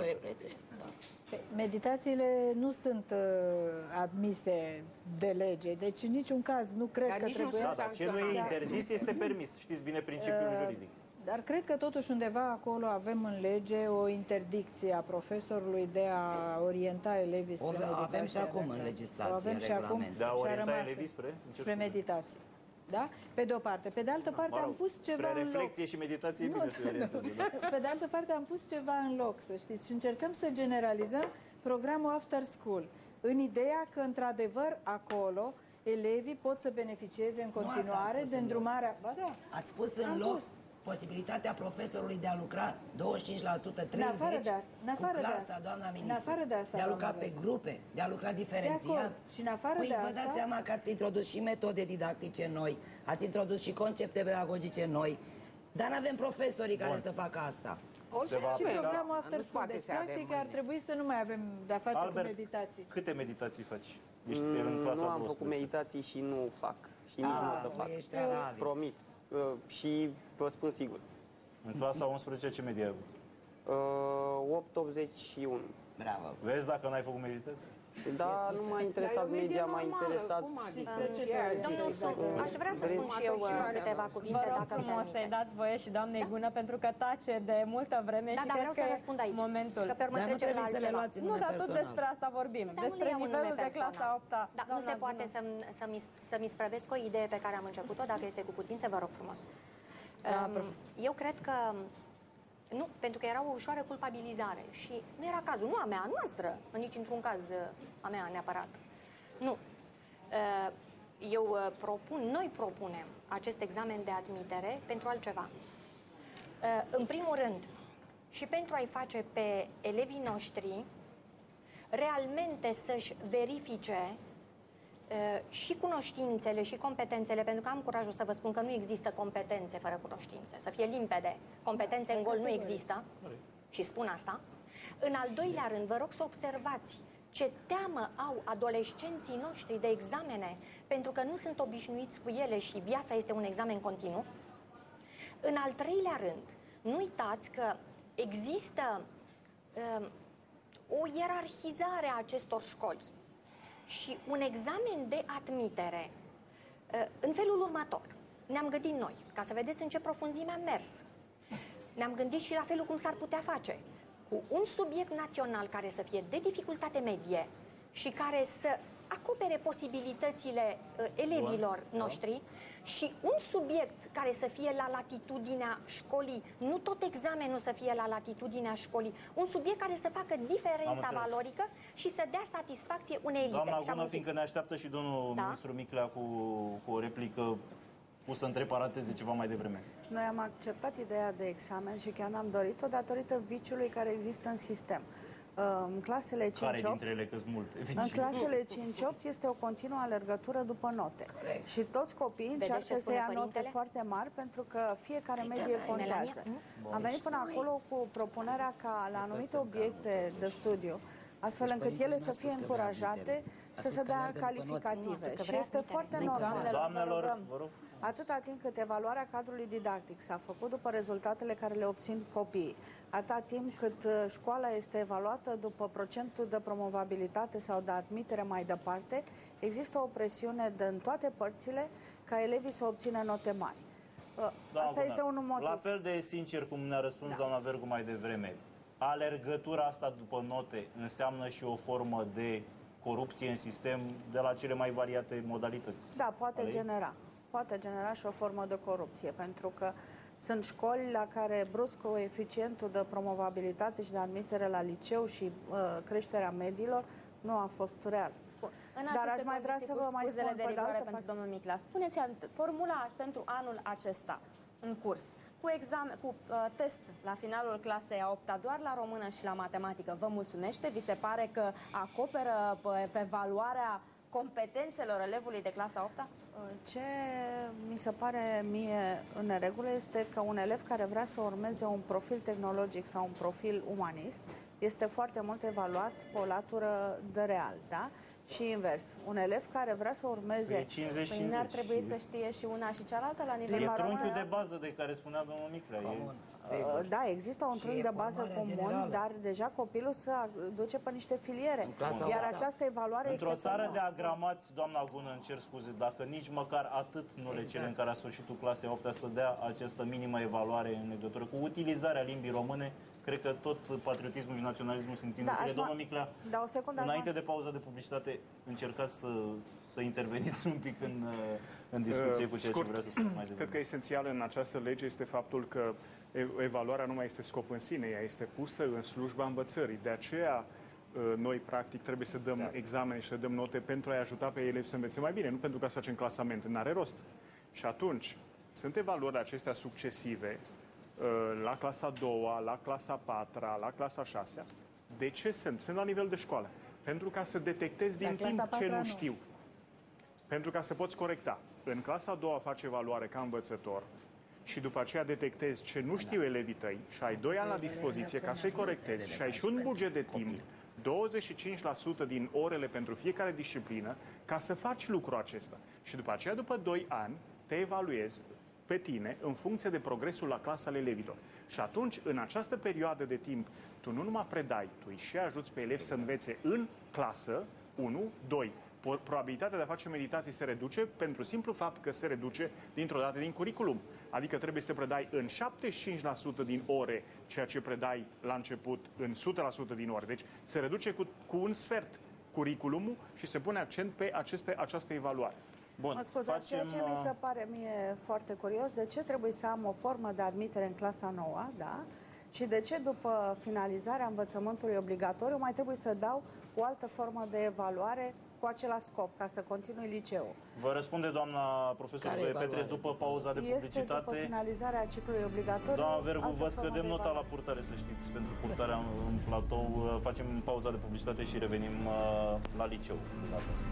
S6: Da. Meditațiile nu sunt uh, admise de lege, deci în niciun caz nu cred
S7: dar
S6: că trebuie...
S4: Da, dar ce nu e interzis este permis, știți bine principiul uh, juridic.
S6: Dar cred că totuși undeva acolo avem în lege o interdicție a profesorului de a orienta elevii spre meditație.
S9: Avem și acum în legislație,
S6: o avem și acum
S4: de a orienta elevii spre?
S6: Spre meditație. Da? Pe de o parte. Pe de altă parte mă rog, am pus ceva
S4: spre
S6: în loc.
S4: reflexie și meditație nu, bine să orienteze. Da?
S6: Pe de altă parte am pus ceva în loc, să știți, și încercăm să generalizăm programul After School, în ideea că, într-adevăr, acolo elevii pot să beneficieze în continuare de îndrumarea... Ba da.
S9: Ați spus în loc pus. posibilitatea profesorului de a lucra douăzeci și cinci la sută, treizeci la sută cu clasa, doamna ministru,
S6: de, asta,
S9: de a lucra pe grupe, de a lucra diferențiat.
S6: Și în afară
S9: păi,
S6: de
S9: vă
S6: asta...
S9: dați seama că ați introdus și metode didactice noi, ați introdus și concepte pedagogice noi, dar nu avem profesorii care Bun. să facă asta.
S6: Se va și programul After School, deci practic ar trebui să nu mai avem de-a face
S4: Albert,
S6: cu meditații.
S4: Câte meditații faci?
S11: Ești mm, în clasa nu am făcut meditații și nu fac. Și nici nu o să fac. Promit. Uh, și vă spun sigur.
S4: În clasa a unsprezecea ce medie ai avut?
S11: Uh, opt virgulă optzeci și unu.
S9: Bravo.
S4: Vezi dacă n-ai făcut meditație?
S11: Da, nu m-a interesat media, m-a interesat...
S12: Domnul Socu, aș vrea să spun și eu câteva cuvinte,
S5: dacă îmi permiteți. Vă rog să-i dați voie și doamnei Gună, pentru că tace de multă vreme și cred că e momentul.
S12: Că pe urmă trece la altceva.
S5: Nu, dar tot despre asta vorbim, despre nivelul de clasa a opta.
S12: Da, nu se poate să-mi sprăvesc o idee pe care am început-o, dacă este cu putință, vă rog frumos. Eu cred că nu, pentru că era o ușoară culpabilizare și nu era cazul, nu a mea, a noastră, nici într-un caz a mea neapărat. Nu. Eu propun, noi propunem acest examen de admitere pentru altceva. În primul rând, și pentru a-i face pe elevii noștri realmente să-și verifice și cunoștințele și competențele, pentru că am curajul să vă spun că nu există competențe fără cunoștințe. Să fie limpede. Competențe în gol nu există și spun asta. În al doilea rând, vă rog să observați ce teamă au adolescenții noștri de examene, pentru că nu sunt obișnuiți cu ele și viața este un examen continuu. În al treilea rând, nu uitați că există uh, o ierarhizare a acestor școli și un examen de admitere uh, în felul următor. Ne-am gândit noi, ca să vedeți în ce profunzime am mers. Ne-am gândit și la felul cum s-ar putea face. Cu un subiect național care să fie de dificultate medie și care să acopere posibilitățile uh, elevilor Bun. noștri și un subiect care să fie la latitudinea școlii, nu tot examenul să fie la latitudinea școlii, un subiect care să facă diferența valorică și să dea satisfacție unei elite.
S4: Doamna Gună, fiindcă ne așteaptă și domnul da? ministru Miclea cu, cu o replică pusă între paranteze ceva mai devreme.
S13: Noi am acceptat ideea de examen și chiar n-am dorit-o datorită viciului care există în sistem. În clasele cinci opt,
S4: care dintre ele că-s multe?
S13: În clasele cinci opt este o continuă alergătură după note. Corect. Și toți copiii încearcă să ia note foarte mari pentru că fiecare medie contează. Am venit până acolo cu propunerea ca la anumite obiecte de studiu, astfel încât ele să fie încurajate să se dea calificative. Și este foarte normal.
S4: Doamnelor, vă rog.
S13: Atâta timp cât evaluarea cadrului didactic s-a făcut după rezultatele care le obțin copiii, atâta timp cât școala este evaluată după procentul de promovabilitate sau de admitere mai departe, există o presiune de, în toate părțile ca elevii să obțină note mari.
S4: Da,
S13: Asta
S4: bună.
S13: este un motiv.
S4: La fel de sincer cum ne-a răspuns da. doamna Vergu mai devreme, alergătura asta după note înseamnă și o formă de corupție în sistem de la cele mai variate modalități.
S13: Da, poate
S4: Alei?
S13: genera. Poate genera și o formă de corupție, pentru că sunt școli la care brusc coeficientul de promovabilitate și de admitere la liceu și uh, creșterea mediilor nu a fost real.
S5: Dar aș mai vrea să vă mai spun de rigoare pentru parte. domnul Miclea. Spuneți formula pentru anul acesta în curs, cu examen, cu uh, test la finalul clasei a opta doar la română și la matematică, vă mulțumește? Vi se pare că acoperă pe, pe valoarea competențelor elevului de clasa opta?
S13: Ce mi se pare mie în neregulă este că un elev care vrea să urmeze un profil tehnologic sau un profil umanist este foarte mult evaluat pe o latură de real, da? Și invers. Un elev care vrea să urmeze...
S4: cincizeci
S5: Păi n-ar trebui să știe și una și cealaltă la nivel
S4: E trunchiul de bază de care spunea domnul Miclea.
S13: E... Da, există un trunchi de bază comun, generală. Dar deja copilul se duce pe niște filiere. Iar această evaluare
S4: Într-o
S13: este
S4: țară
S13: comună.
S4: de agramați, doamna Gună, îmi cer scuze, dacă nici măcar atât nu le cerem ca la sfârșitul clasei a opta să dea această minimă evaluare în legătură cu utilizarea limbii române, cred că tot patriotismul și naționalismul sunt inutile. Da, domnul Miclea,
S13: da, o secundă,
S4: înainte de pauza de publicitate, încercați să, să interveniți un pic în, în discuție uh, cu ceea scurt, ce vreau să spun mai devreme.
S10: Cred că esențial în această lege este faptul că evaluarea nu mai este scop în sine, ea este pusă în slujba învățării. De aceea noi, practic, trebuie să dăm exact. examene și să dăm note pentru a-i ajuta pe elevi să învețe mai bine, nu pentru ca să facem clasament. N-are rost. Și atunci, sunt evaluări acestea succesive la clasa a doua, la clasa a patra, la clasa a șasea. De ce sunt? Sunt la nivel de școală. Pentru ca să detectezi din timp ce nu știu. Pentru ca să poți corecta. În clasa a doua faci evaluare ca învățător și după aceea detectezi ce nu știu elevii tăi și ai doi ani la dispoziție ca să-i corectezi și ai și un buget de timp, douăzeci și cinci la sută din orele pentru fiecare disciplină, ca să faci lucrul acesta. Și după aceea, după doi ani, te evaluezi pe tine în funcție de progresul la clasa ale elevilor. Și atunci, în această perioadă de timp, tu nu numai predai, tu îi și ajuți pe elevi să învețe în clasă, unu, doi. Probabilitatea de a face meditații se reduce pentru simplu fapt că se reduce dintr-o dată din curriculum. Adică trebuie să predai în șaptezeci și cinci la sută din ore ceea ce predai la început în o sută la sută din ore. Deci se reduce cu, cu un sfert curriculumul și se pune accent pe aceste, această evaluare.
S13: Bun, mă scuzați, facem... ceea ce mi se pare mie foarte curios, de ce trebuie să am o formă de admitere în clasa nouă, da? Și de ce după finalizarea învățământului obligatoriu mai trebuie să dau o altă formă de evaluare cu același scop, ca să continui liceul?
S4: Vă răspunde doamna profesor Zoe Petre după pauza de publicitate.
S13: Este după finalizarea ciclului obligatoriu.
S4: Doamna Vergu, vă scădem nota la purtare, să știți, pentru purtarea în, în platou. Facem pauza de publicitate și revenim uh, la liceu. La asta.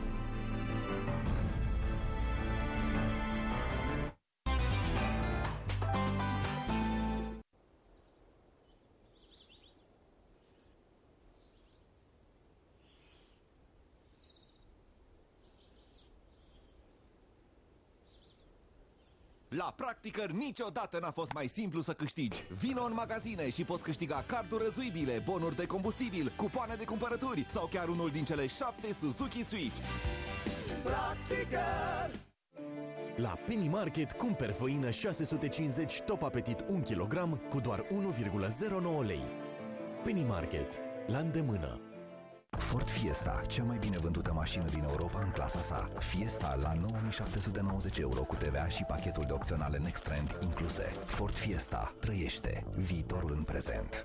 S1: La Practicăr niciodată n-a fost mai simplu să câștigi. Vino în magazine și poți câștiga carduri răzuibile, bonuri de combustibil, cupoane de cumpărături sau chiar unul din cele șapte Suzuki Swift.
S15: Practicăr!
S16: La Penny Market cumperi făină șase sute cincizeci Top Apetit un kilogram cu doar unu virgulă zero nouă lei. Penny Market. La îndemână.
S14: Ford Fiesta, cea mai bine vândută mașină din Europa în clasa sa. Fiesta la nouă mii șapte sute nouăzeci euro cu T V A și pachetul de opționale Next Trend incluse. Ford Fiesta. Trăiește viitorul în prezent.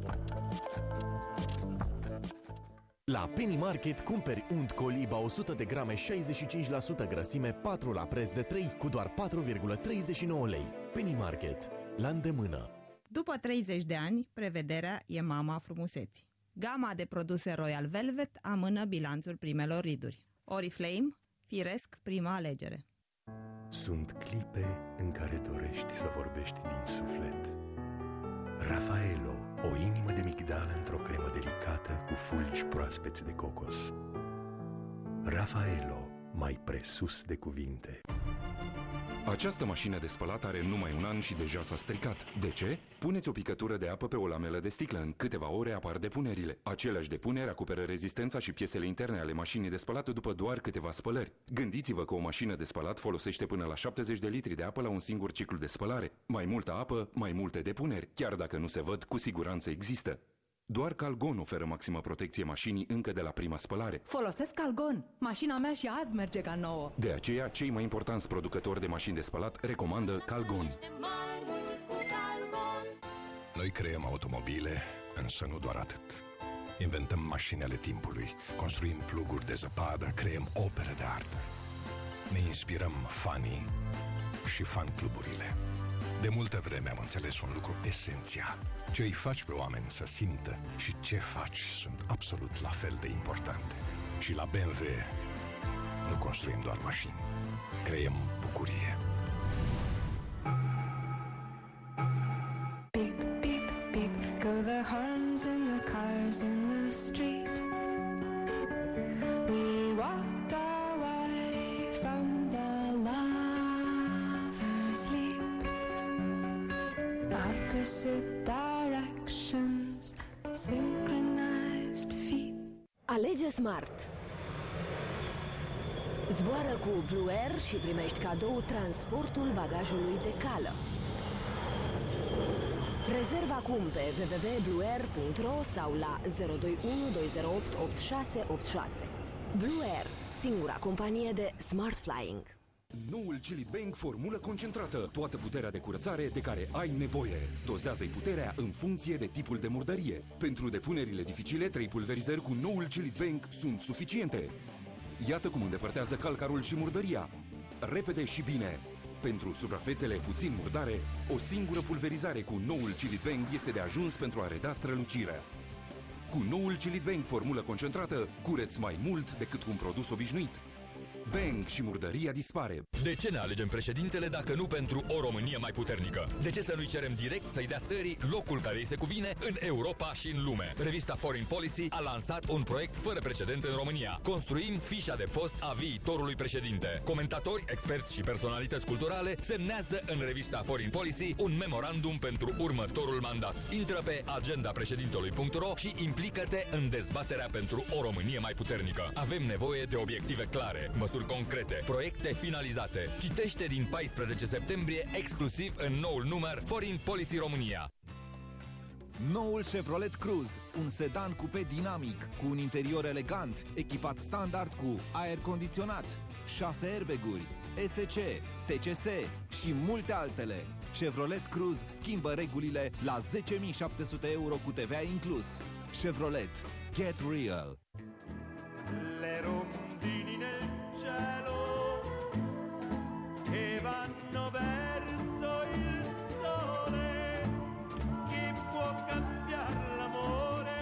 S16: La Penny Market cumperi unt Coliba o sută de grame, șaizeci și cinci la sută grăsime, patru la preț de trei cu doar patru virgulă treizeci și nouă lei. Penny Market. La îndemână.
S18: După treizeci de ani, prevederea e mama frumuseții. Gama de produse Royal Velvet amână bilanțul primelor riduri. Oriflame, firesc prima alegere.
S24: Sunt clipe în care dorești să vorbești din suflet. Raffaello, o inimă de migdală într-o cremă delicată cu fulgi proaspeți de cocos. Raffaello, mai presus de cuvinte.
S25: Această mașină de spălat are numai un an și deja s-a stricat. De ce? Puneți o picătură de apă pe o lamelă de sticlă. În câteva ore apar depunerile. Aceleași depuneri acoperă rezistența și piesele interne ale mașinii de spălat după doar câteva spălări. Gândiți-vă că o mașină de spălat folosește până la șaptezeci de litri de apă la un singur ciclu de spălare. Mai multă apă, mai multe depuneri. Chiar dacă nu se văd, cu siguranță există. Doar Calgon oferă maximă protecție mașinii încă de la prima spălare.
S26: Folosesc Calgon. Mașina mea și azi merge ca nouă.
S25: De aceea, cei mai importanți producători de mașini de spălat recomandă Calgon.
S24: Noi creăm automobile, însă nu doar atât. Inventăm mașini ale timpului, construim pluguri de zăpadă, creăm opere de artă. Ne inspirăm fanii și fan-cluburile. De multă vreme am înțeles un lucru esențial. Ce îi faci pe oameni să simtă și ce faci sunt absolut la fel de importante. Și la B M W nu construim doar mașini, creăm bucurie.
S27: Beep, beep, beep, go the horns and the cars in the street. We walked away from the lover's leap. Opposite directions, synchronized feet.
S28: Alege Smart. Zboară cu Blue Air și primești cadou transportul bagajului de cală. Rezervă acum pe w w w punct blue air punct r o sau la zero doi unu doi zero opt opt șase opt șase. Blue Air, singura companie de smart flying.
S25: Noul Chili Bang, formulă concentrată. Toată puterea de curățare de care ai nevoie. Dozează-i puterea în funcție de tipul de murdărie. Pentru depunerile dificile, trei pulverizări cu noul Chili Bang sunt suficiente. Iată cum îndepărtează calcarul și murdăria. Repede și bine. Pentru suprafețele puțin murdare, o singură pulverizare cu noul Chili Bang este de ajuns pentru a reda strălucirea. Cu noul Chili Bang, formulă concentrată, cureți mai mult decât un produs obișnuit. Bang și murdăria dispare.
S22: De ce ne alegem președintele dacă nu pentru o Românie mai puternică? De ce să nu-i cerem direct să-i dea țării locul care îi se cuvine în Europa și în lume? Revista Foreign Policy a lansat un proiect fără precedent în România. Construim fișa de post a viitorului președinte. Comentatori, experți și personalități culturale semnează în revista Foreign Policy un memorandum pentru următorul mandat. Intră pe agenda președintelui punct ro și implică-te în dezbaterea pentru o Românie mai puternică. Avem nevoie de obiective clare, măsuri concrete, proiecte finalizate. Citește din paisprezece septembrie exclusiv în noul număr Foreign Policy România.
S1: Noul Chevrolet Cruze, un sedan coupe dinamic, cu un interior elegant, echipat standard cu aer condiționat, șase airbag-uri, E S C, T C S și multe altele. Chevrolet Cruze schimbă regulile la zece mii șapte sute euro cu T V A inclus. Chevrolet. Get real.
S15: Le rondini nel cielo che vanno verso il sole, chi può cambiare l'amore,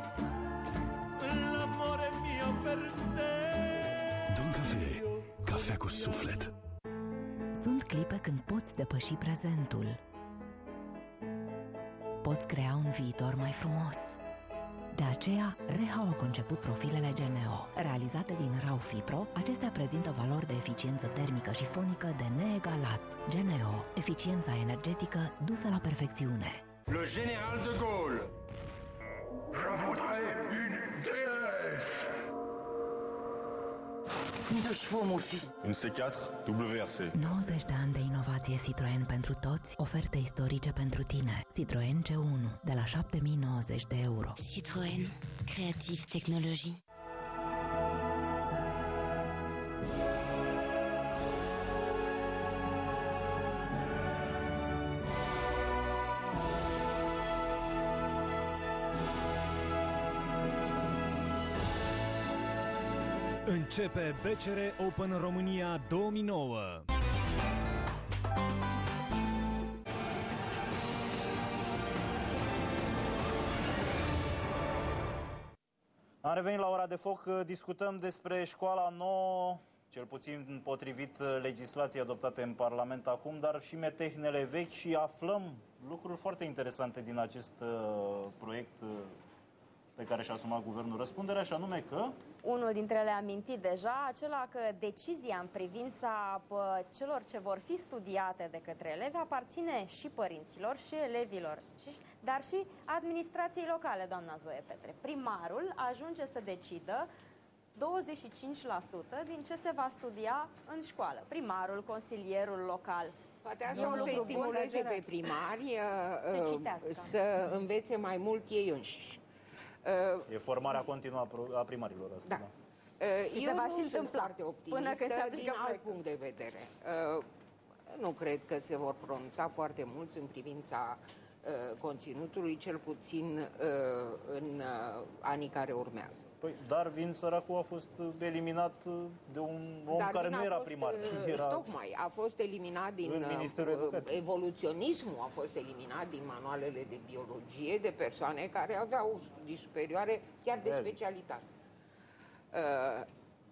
S15: l'amore mio per te.
S24: Don Cafe, cafea cu suflet.
S21: Sunt clipe când poți depăși prezentul. Poți crea un viitor mai frumos. De aceea, Rehau a conceput profilele G N O. Realizate din rau Fipro, acestea prezintă valori de eficiență termică și fonică de neegalat. G N O, eficiența energetică dusă la perfecțiune.
S2: Le général de Gaulle. Je voudrais une déesse.
S21: De chevaux, mon fils.
S2: Une C patru W R C.
S21: nouăzeci de ani de inovație Citroën pentru toți, oferte istorice pentru tine. Citroën C unu, de la șapte mii nouăzeci de euro.
S28: Citroën, Creative Technologie.
S3: Începe B C R Open România două mii nouă.
S4: Am revenit la ora de foc, discutăm despre școala nouă, cel puțin potrivit legislației adoptate în Parlament acum, dar și metehnele vechi și aflăm lucruri foarte interesante din acest uh, proiect uh, pe care și-a asumat guvernul răspunderea, și anume că...
S5: Unul dintre ele amintit deja, acela că decizia în privința pă, celor ce vor fi studiate de către elevi aparține și părinților și elevilor, dar și administrației locale, doamna Zoe Petre. Primarul ajunge să decidă douăzeci și cinci la sută din ce se va studia în școală. Primarul, consilierul local.
S7: Poate așa o să-i stimuleze pe primari uh, să învețe mai mult ei înșiși.
S4: E formarea continuă a primarilor asta.
S7: Da.
S5: Uh, și
S7: Eu
S5: se va
S7: nu
S5: și
S7: sunt foarte optimistă din alt punct de vedere. Uh, nu cred că se vor pronunța foarte mulți în privința uh, conținutului, cel puțin uh, în uh, anii care urmează.
S4: Păi, dar Vin Săracu a fost eliminat de un om
S7: Dar
S4: care nu era
S7: fost,
S4: primar.
S7: Uh,
S4: era...
S7: Tocmai, a fost eliminat din uh, evoluționismul, a fost eliminat din manualele de biologie de persoane care aveau studii superioare, chiar de specialitate. Uh,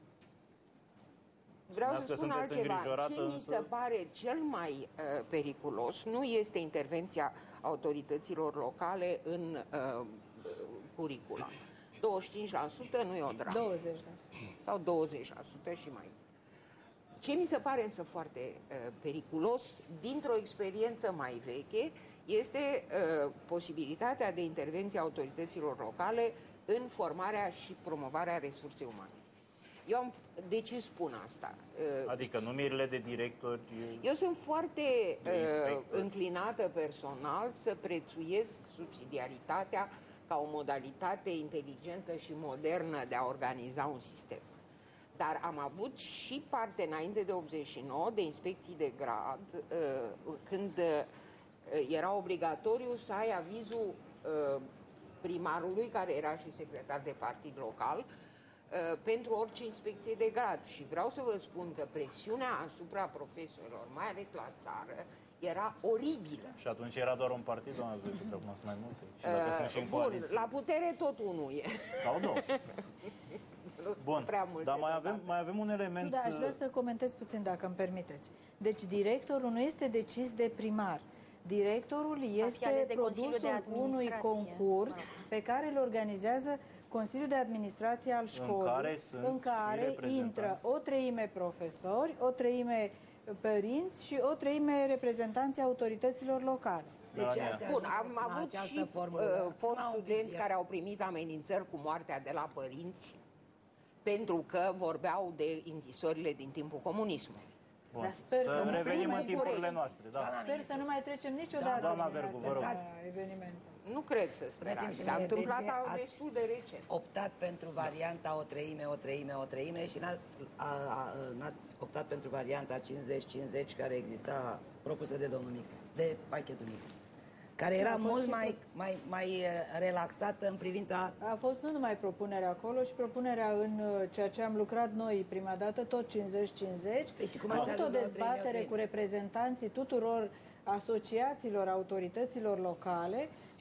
S7: Vreau să spun altceva. Ce mi se pare cel mai uh, periculos nu este intervenția autorităților locale în uh, curicula. douăzeci și cinci la sută nu e o dramă.
S6: douăzeci la sută.
S7: Sau douăzeci la sută și mai. Ce mi se pare însă foarte uh, periculos, dintr-o experiență mai veche, este uh, posibilitatea de intervenție a autorităților locale în formarea și promovarea resursei umane. Eu am, de ce spun asta?
S4: Adică numirile de directori...
S7: Eu sunt foarte uh, înclinată personal să prețuiesc subsidiaritatea ca o modalitate inteligentă și modernă de a organiza un sistem. Dar am avut și parte înainte de optzeci și nouă de inspecții de grad, uh, când uh, era obligatoriu să ai avizul uh, primarului, care era și secretar de partid local, pentru orice inspecție de grad. Și vreau să vă spun că presiunea asupra profesorilor, mai ales la țară, era oribilă.
S4: Și atunci era doar un partid, doamna Zoe, că acum sunt mai multe. Și dacă uh, sunt și în
S7: bun,
S4: coaliție.
S7: la putere tot unul e.
S4: Sau două. Bun, dar mai avem, mai avem un element...
S6: Da, aș vrea să comentez puțin, dacă îmi permiteți. Deci directorul nu este decis de primar. Directorul este produsul unui concurs pe care îl organizează Consiliul de Administrație al școlii, în care, în care intră o treime profesori, o treime părinți și o treime reprezentanții autorităților locale.
S7: Deci, bun, am avut și uh, fost studenți care au primit amenințări cu moartea de la părinți pentru că vorbeau de închisorile din timpul comunismului.
S4: Bun. Sper să revenim în timpurile noastre. Da.
S6: Sper să nu mai trecem niciodată
S4: Doamna Vergu, vă rog.
S6: Eveniment.
S7: Nu cred să sperați. S-a întâmplat de destul de recent.
S9: Optat pentru varianta o treime, o treime, o treime și n-ați optat pentru varianta cincizeci cincizeci care exista propusă de domnul Mică, de pachetul Mică, care era mult mai, mai, mai relaxată în privința...
S6: A fost nu numai propunerea acolo, și propunerea în ceea ce am lucrat noi prima dată, tot cincizeci cincizeci. Am avut o dezbatere cu reprezentanții tuturor asociațiilor, autorităților locale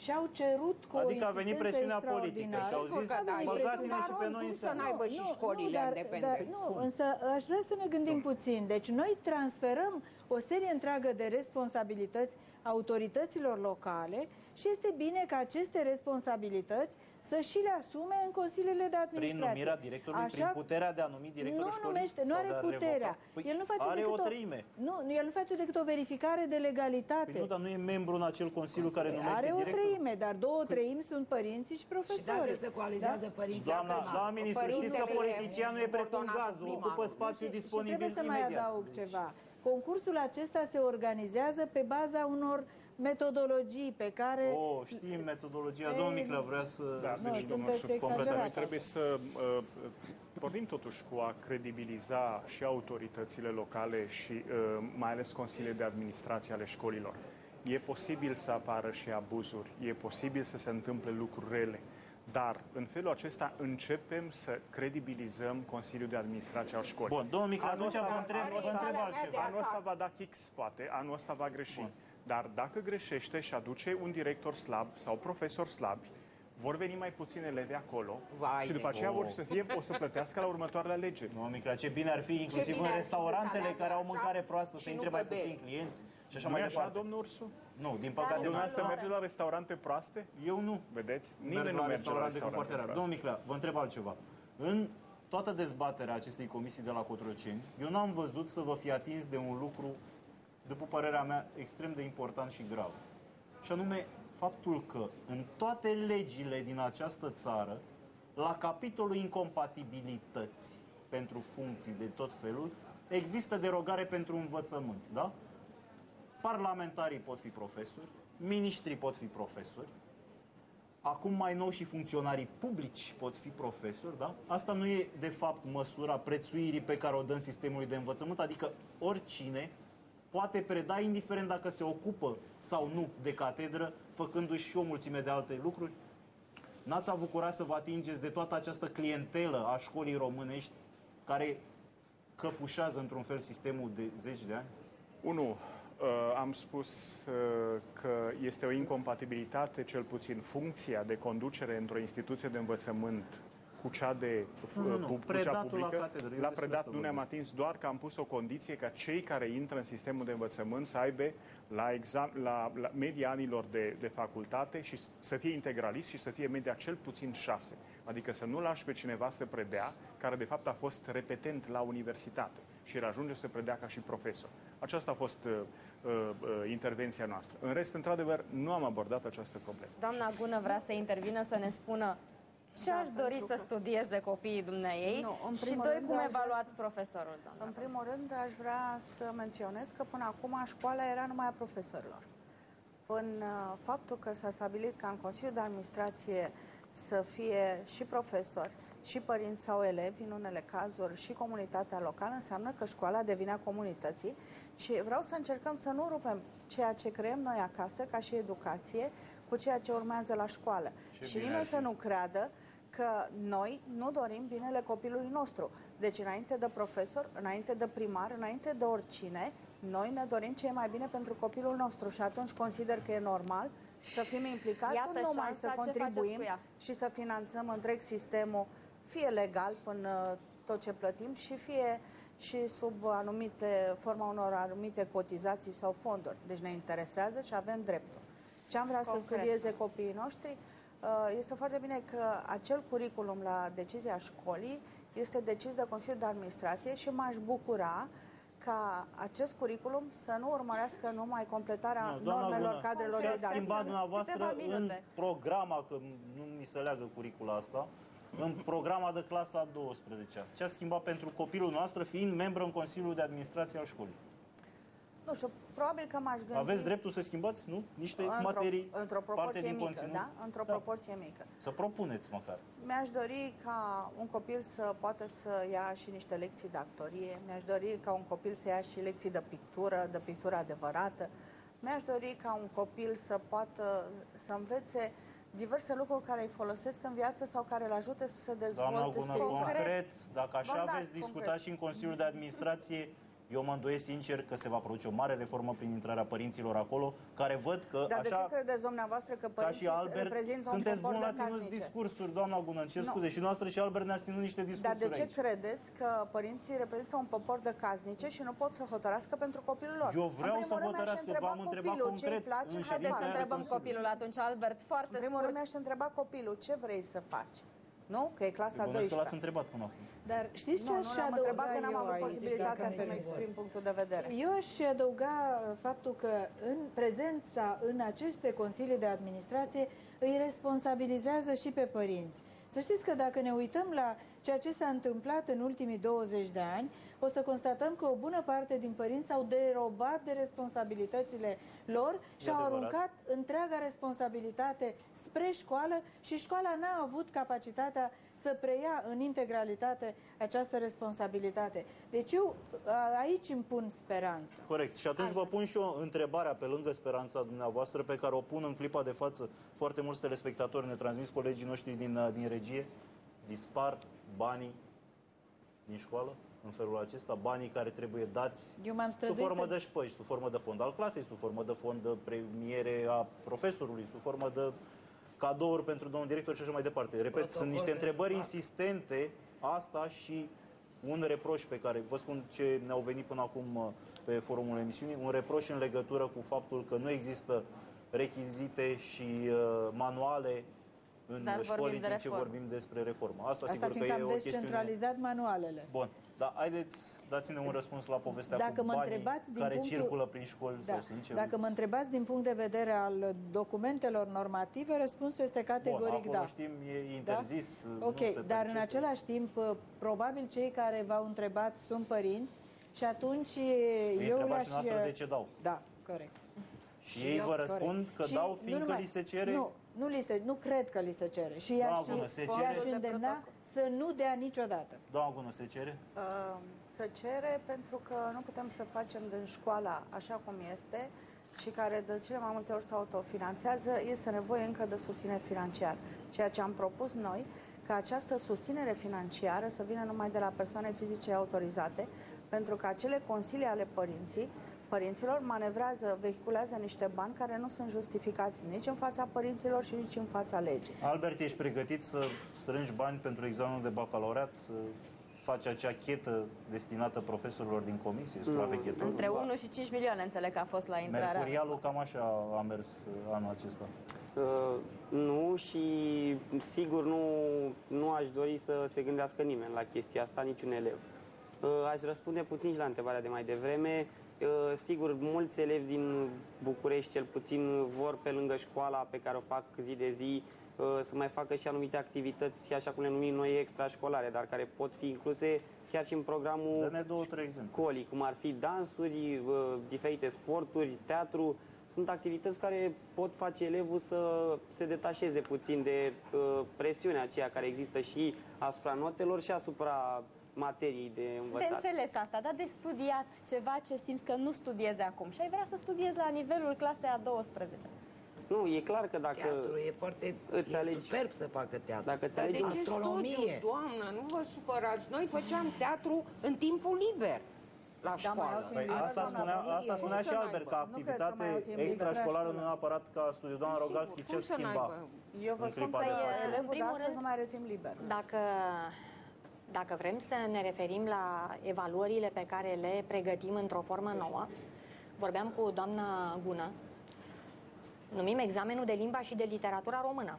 S6: și au cerut cu
S4: adică
S6: o
S4: a venit presiunea politică și au zis, băgați-ne și pe noi în
S7: să n-aibă și școlile independente.
S6: Nu, însă aș vrea să ne gândim puțin. Deci noi transferăm o serie întreagă de responsabilități autorităților locale și este bine ca aceste responsabilități să și le asume în consiliile de administrație.
S4: Prin numirea directorului,
S6: Așa,
S4: prin puterea de a numi directorul
S6: nu
S4: școlii?
S6: numește, nu are puterea.
S4: Păi
S6: el nu face
S4: are
S6: decât
S4: o treime.
S6: Nu, el nu face decât o verificare de legalitate.
S4: Păi nu, dar nu e membru în acel consiliu care numește
S6: are
S4: directorul.
S6: Are o treime, dar două treimi sunt părinții și profesori.
S9: Și dacă se coalizează da? părinții...
S4: Doamna, doamna ministru, știți că politicianul e precum gazul, ocupă spațiu disponibil
S6: imediat. Și trebuie să mai adaug
S4: deci...
S6: ceva. Concursul acesta se organizează pe baza unor metodologii pe care...
S4: Oh, știm metodologia. Domnul Miclea vrea să...
S8: Da,
S6: nu,
S8: deci,
S6: sunteți exagerat.
S8: Noi trebuie să uh, pornim totuși cu a credibiliza și autoritățile locale și uh, mai ales consiliile de administrație ale școlilor. E posibil să apară și abuzuri, e posibil să se întâmple lucruri rele, dar în felul acesta începem să credibilizăm Consiliul de Administrație al școlii.
S4: Bun, domnul Miclea, atunci vă întreb, vă întreb altceva.
S8: Anul ăsta va da kicks, poate, anul ăsta va greși. Bun. Dar dacă greșește și aduce un director slab sau profesori slabi, vor veni mai puțini elevi acolo Vai și după aceea oh. vor să fie, o să plătească la următoarele alegeri.
S4: Nu, Miclea, ce bine ar fi, inclusiv în restaurantele care au mâncare proastă, să intre mai puțini clienți și așa
S8: nu
S4: mai
S8: așa,
S4: departe.
S8: Domnul Ursu?
S4: Nu, din păcate nu.
S8: Dumneavoastră merge la restaurante proaste?
S4: Eu nu.
S8: Vedeți? Nimeni nu merge la restaurante
S4: foarte rar. Domnul Miclea, vă întreb altceva. În toată dezbaterea acestei comisii de la Cotroceni, eu n-am văzut să vă fi atins de un lucru, după părerea mea, extrem de important și grav. Și anume, faptul că în toate legile din această țară, la capitolul incompatibilități pentru funcții de tot felul, există derogare pentru învățământ, da? Parlamentarii pot fi profesori, miniștrii pot fi profesori, acum mai nou și funcționarii publici pot fi profesori, da? Asta nu e, de fapt, măsura prețuirii pe care o dăm sistemului de învățământ, adică oricine poate preda, indiferent dacă se ocupă sau nu de catedră, făcându-și și o mulțime de alte lucruri? N-ați avut curaj să vă atingeți de toată această clientelă a școlii românești care căpușează într-un fel sistemul de zeci de ani?
S8: Unu, am spus că este o incompatibilitate, cel puțin funcția de conducere într-o instituție de învățământ cu cea de
S4: nu, nu, nu.
S8: Cu cea publică.
S4: La, catedră,
S8: la predat nu ne-am atins, doar că am pus o condiție ca cei care intră în sistemul de învățământ să aibă la, exam, la, la media anilor de, de facultate și să fie integralist și să fie media cel puțin șase. Adică să nu lași pe cineva să predea, care de fapt a fost repetent la universitate și el ajunge să predea ca și profesor. Aceasta a fost uh, uh, intervenția noastră. În rest, într-adevăr, nu am abordat această problemă.
S5: Doamna Gună vrea să intervină, să ne spună ce da, aș dori să că... studieze copiii dumneiei și doi, cum evaluați profesorul, doamna?
S13: În primul rând, aș vrea să menționez că până acum școala era numai a profesorilor. În faptul că s-a stabilit ca în Consiliul de Administrație să fie și profesori, și părinți sau elevi, în unele cazuri și comunitatea locală, înseamnă că școala devine a comunității și vreau să încercăm să nu rupem ceea ce creăm noi acasă, ca și educație, cu ceea ce urmează la școală. Ce și nimeni să nu creadă că noi nu dorim binele copilului nostru. Deci, înainte de profesor, înainte de primar, înainte de oricine, noi ne dorim ce e mai bine pentru copilul nostru și atunci consider că e normal să fim implicați,
S5: Iată
S13: nu numai să contribuim și să finanțăm întreg sistemul, fie legal până tot ce plătim și fie și sub anumite, forma unor anumite cotizații sau fonduri. Deci ne interesează și avem dreptul. Ce am vrea Concret. să studieze copiii noștri, este foarte bine că acel curriculum la decizia școlii este decis de Consiliul de Administrație și m-aș bucura ca acest curriculum să nu urmărească numai completarea no, normelor Bună, cadrelor
S4: didactice. Ce a schimbat dumneavoastră în programa, că nu mi se leagă curricula asta, în programa de clasa a douăsprezecea? Ce a schimbat pentru copilul noastră fiind membru în Consiliul de Administrație al școlii?
S13: Nu știu, probabil că m-aș gândi...
S4: Aveți dreptul să schimbați, nu? Niște
S13: într-o,
S4: materii,
S13: într-o proporție
S4: din
S13: mică,
S4: conținut?
S13: da? Într-o da. proporție mică.
S4: Să propuneți măcar.
S13: Mi-aș dori ca un copil să poată să ia și niște lecții de actorie. Mi-aș dori ca un copil să ia și lecții de pictură, de pictură adevărată. Mi-aș dori ca un copil să poată să învețe diverse lucruri care îi folosesc în viață sau care îl ajută să se dezvolte
S4: spiritual.
S13: spiritual.
S4: Concret, dacă așa
S13: da,
S4: veți discuta
S13: concret.
S4: și în Consiliul de Administrație, Eu mă îndoiesc sincer că se va produce o mare reformă prin intrarea părinților acolo, care văd că
S13: Dar
S4: așa...
S13: de ce credeți dumneavoastră că
S4: Ca și
S13: părinții
S4: Albert,
S13: reprezintă un
S4: sunteți
S13: popor
S4: buni la
S13: de
S4: ținut
S13: casnice?
S4: discursuri, doamna Gună, ce
S13: Nu.
S4: scuze, și noastră și Albert ne-a ținut niște discursuri
S13: Dar de ce
S4: aici.
S13: credeți că părinții reprezintă un popor de casnice și nu pot să hotărască pentru copilul lor?
S4: Eu vreau
S13: În
S4: să
S13: primul rând,
S4: hotărească,
S13: mi-aș
S4: v-am întrebat
S13: copilul ce îi
S4: concret
S13: place,
S4: în
S13: hai
S4: ședința
S13: să
S4: aia de
S13: întrebăm
S4: Consiliu.
S5: Copilul atunci, Albert, foarte
S13: În primul rând,
S5: scurt.
S13: mi-aș întreba copilul ce vrei să faci. Nu? Că e clasa
S4: Bănuiesc că
S13: douăsprezecea.
S4: l-ați întrebat până acum.
S6: Dar știți ce
S13: Nu,
S6: aș
S13: nu l-am
S6: adăuga
S13: întrebat că n-am
S6: eu
S13: avut
S6: aici,
S13: posibilitatea
S6: dacă
S13: să-mi
S6: îmi
S13: exprim
S6: permiteți?
S13: punctul de vedere.
S6: Eu aș adăuga faptul că în prezența în aceste consilii de administrație îi responsabilizează și pe părinți. Să știți că dacă ne uităm la ceea ce s-a întâmplat în ultimii douăzeci de ani, o să constatăm că o bună parte din părinți s-au derobat de responsabilitățile lor și au
S4: adevărat.
S6: aruncat întreaga responsabilitate spre școală și școala n-a avut capacitatea să preia în integralitate această responsabilitate. Deci eu a- aici îmi pun speranță.
S4: Corect. Și atunci vă pun și o întrebarea pe lângă speranța dumneavoastră, pe care o pun în clipa de față. Foarte mulți telespectatori ne transmis colegii noștri din, uh, din regie. Dispar banii din școală în felul acesta, banii care trebuie dați
S6: Eu m-am
S4: sub
S6: străduit
S4: formă
S6: să-
S4: de șpăși, sub formă de fond al clasei, sub formă de fond de premiere a profesorului, sub formă de cadouri pentru domnul director și așa mai departe. Repet,
S9: Protocol
S4: sunt niște
S9: de
S4: întrebări
S9: marc.
S4: insistente, asta și un reproș pe care, vă spun ce ne-au venit până acum uh, pe forumul emisiunii, un reproș în legătură cu faptul că nu există rechizite și uh, manuale în
S5: Dar vorbim
S4: școli în
S5: de
S4: timp ce
S5: reformă.
S4: vorbim despre reformă. Asta,
S6: Asta
S4: sigur că
S6: fiindcă
S4: e
S6: am
S4: o chestiune...
S6: descentralizat manualele.
S4: Bun, dar haideți, dați-ne un răspuns la povestea
S6: Dacă
S4: cu
S6: mă
S4: banii
S6: întrebați din
S4: care
S6: punctul-
S4: circulă prin școli
S6: Da.
S4: sau sunt ce
S6: Dacă mă întrebați din punct de vedere al documentelor normative, răspunsul este categoric
S4: Bun, acolo
S6: da.
S4: știm, e interzis,
S6: Da?
S4: nu
S6: Ok,
S4: se
S6: dar în
S4: percepe.
S6: același timp, probabil cei care v-au întrebat sunt părinți și atunci
S4: Îi
S6: eu
S4: întrebați
S6: le-aș...
S4: și noastră de ce dau.
S6: Da, corect.
S4: Și ei vă răspund că
S6: Și
S4: dau
S6: nu
S4: fiindcă
S6: numai-
S4: li se cere...
S6: Nu, nu, li se, nu cred că li se cere. Și
S4: Da,
S6: i-aș,
S4: bună, se
S6: i-aș
S4: cere.
S6: îndemna să nu dea niciodată.
S4: Doamna Gună, se cere?
S13: Uh, Se cere pentru că nu putem să facem din școala așa cum este și care de cele mai multe ori se autofinanțează, este nevoie încă de susținere financiară. Ceea ce am propus noi, ca această susținere financiară să vină numai de la persoane fizice autorizate, pentru că acele consilii ale părinții, părinților manevrează, vehiculează niște bani care nu sunt justificați nici în fața părinților și nici în fața legii.
S4: Albert, ești pregătit să strângi bani pentru examenul de bacalaureat, să faci acea chetă destinată profesorilor din comisie, supraveghetorul?
S5: Între unu și cinci milioane înțeleg că a fost la intrarea.
S4: Mercurialul cam așa a mers uh, anul acesta.
S10: Uh, nu și sigur nu, nu aș dori să se gândească nimeni la chestia asta, niciun elev. Uh, aș răspunde puțin și la întrebarea de mai devreme. Uh, sigur, mulți elevi din București, cel puțin, vor pe lângă școala pe care o fac zi de zi, uh, să mai facă și anumite activități, așa cum le numim noi, extrașcolare, dar care pot fi incluse chiar și în programul
S4: Dă-ne două, trei exemple.
S10: școlii, cum ar fi dansuri, uh, diferite sporturi, teatru. Sunt activități care pot face elevul să se detașeze puțin de uh, presiunea aceea care există și asupra notelor și asupra materiei de
S5: De
S10: învățat.
S5: înțeles asta, dar de studiat ceva ce simți că nu studiezi acum și ai vrea să studiezi la nivelul clasei a douăsprezecea.
S10: Nu, e clar că dacă
S9: Teatru e foarte
S10: îți
S9: e
S10: alegi,
S9: superb să facă teatru.
S10: dacă îți
S7: Dar de
S10: alegi
S7: ce
S9: astronomie.
S7: studiu, doamnă? Nu vă supărați. Noi făceam teatru în timpul liber la școală.
S4: Păi asta spunea, asta spunea și Albert, ca activitate extrașcolară, nu neapărat ca studiu. Doamna Rogalski, ce schimba
S13: Eu vă
S4: în
S13: spun
S4: clipa
S13: că
S4: de față?
S13: elevul de
S5: primul
S13: astăzi
S5: rând,
S13: nu mai are timp liber.
S5: Dacă, dacă vrem să ne referim la evaluările pe care le pregătim într-o formă nouă, vorbeam cu doamna Gună, numim examenul de limba și de literatura română.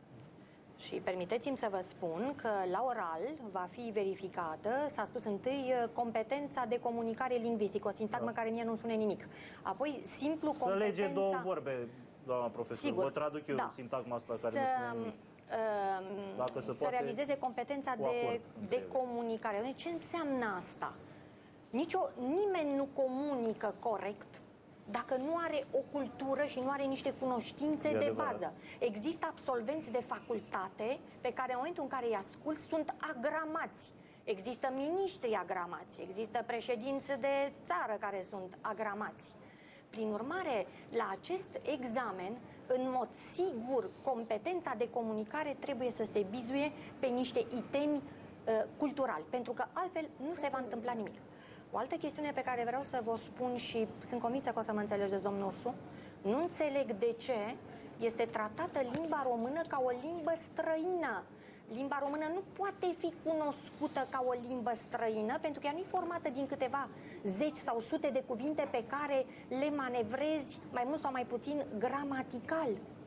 S5: Și permiteți-mi să vă spun că la oral va fi verificată, s-a spus întâi, competența de comunicare lingvistică, o sintagmă da. care mie nu-mi spune nimic. Apoi, simplu,
S4: Să
S5: competența...
S4: lege două vorbe, doamna profesor.
S5: Sigur,
S4: Vă traduc eu
S5: da.
S4: sintagma asta care
S5: să,
S4: nu spune nimic.
S5: uh,
S4: Dacă se
S5: să
S4: poate,
S5: realizeze competența
S4: cu
S5: de,
S4: acord între
S5: de
S4: ele.
S5: comunicare. Ce înseamnă asta? Nicio, nimeni nu comunică corect dacă nu are o cultură și nu are niște cunoștințe
S4: E
S5: de
S4: adevărat.
S5: bază. Există absolvenți de facultate pe care în momentul în care îi ascult sunt agramați. Există miniștri agramați, există președinți de țară care sunt agramați. Prin urmare, la acest examen, în mod sigur, competența de comunicare trebuie să se bizuie pe niște itemi uh, culturali, pentru că altfel nu se va întâmpla nimic.
S11: O altă chestiune pe care vreau să vă spun și sunt convinsă că o să mă înțelegeți, domnul Ursu, nu înțeleg de ce este tratată limba română ca o limbă străină. Limba română nu poate fi cunoscută ca o limbă străină, pentru că ea nu e formată din câteva zeci sau sute de cuvinte pe care le manevrezi mai mult sau mai puțin gramatical.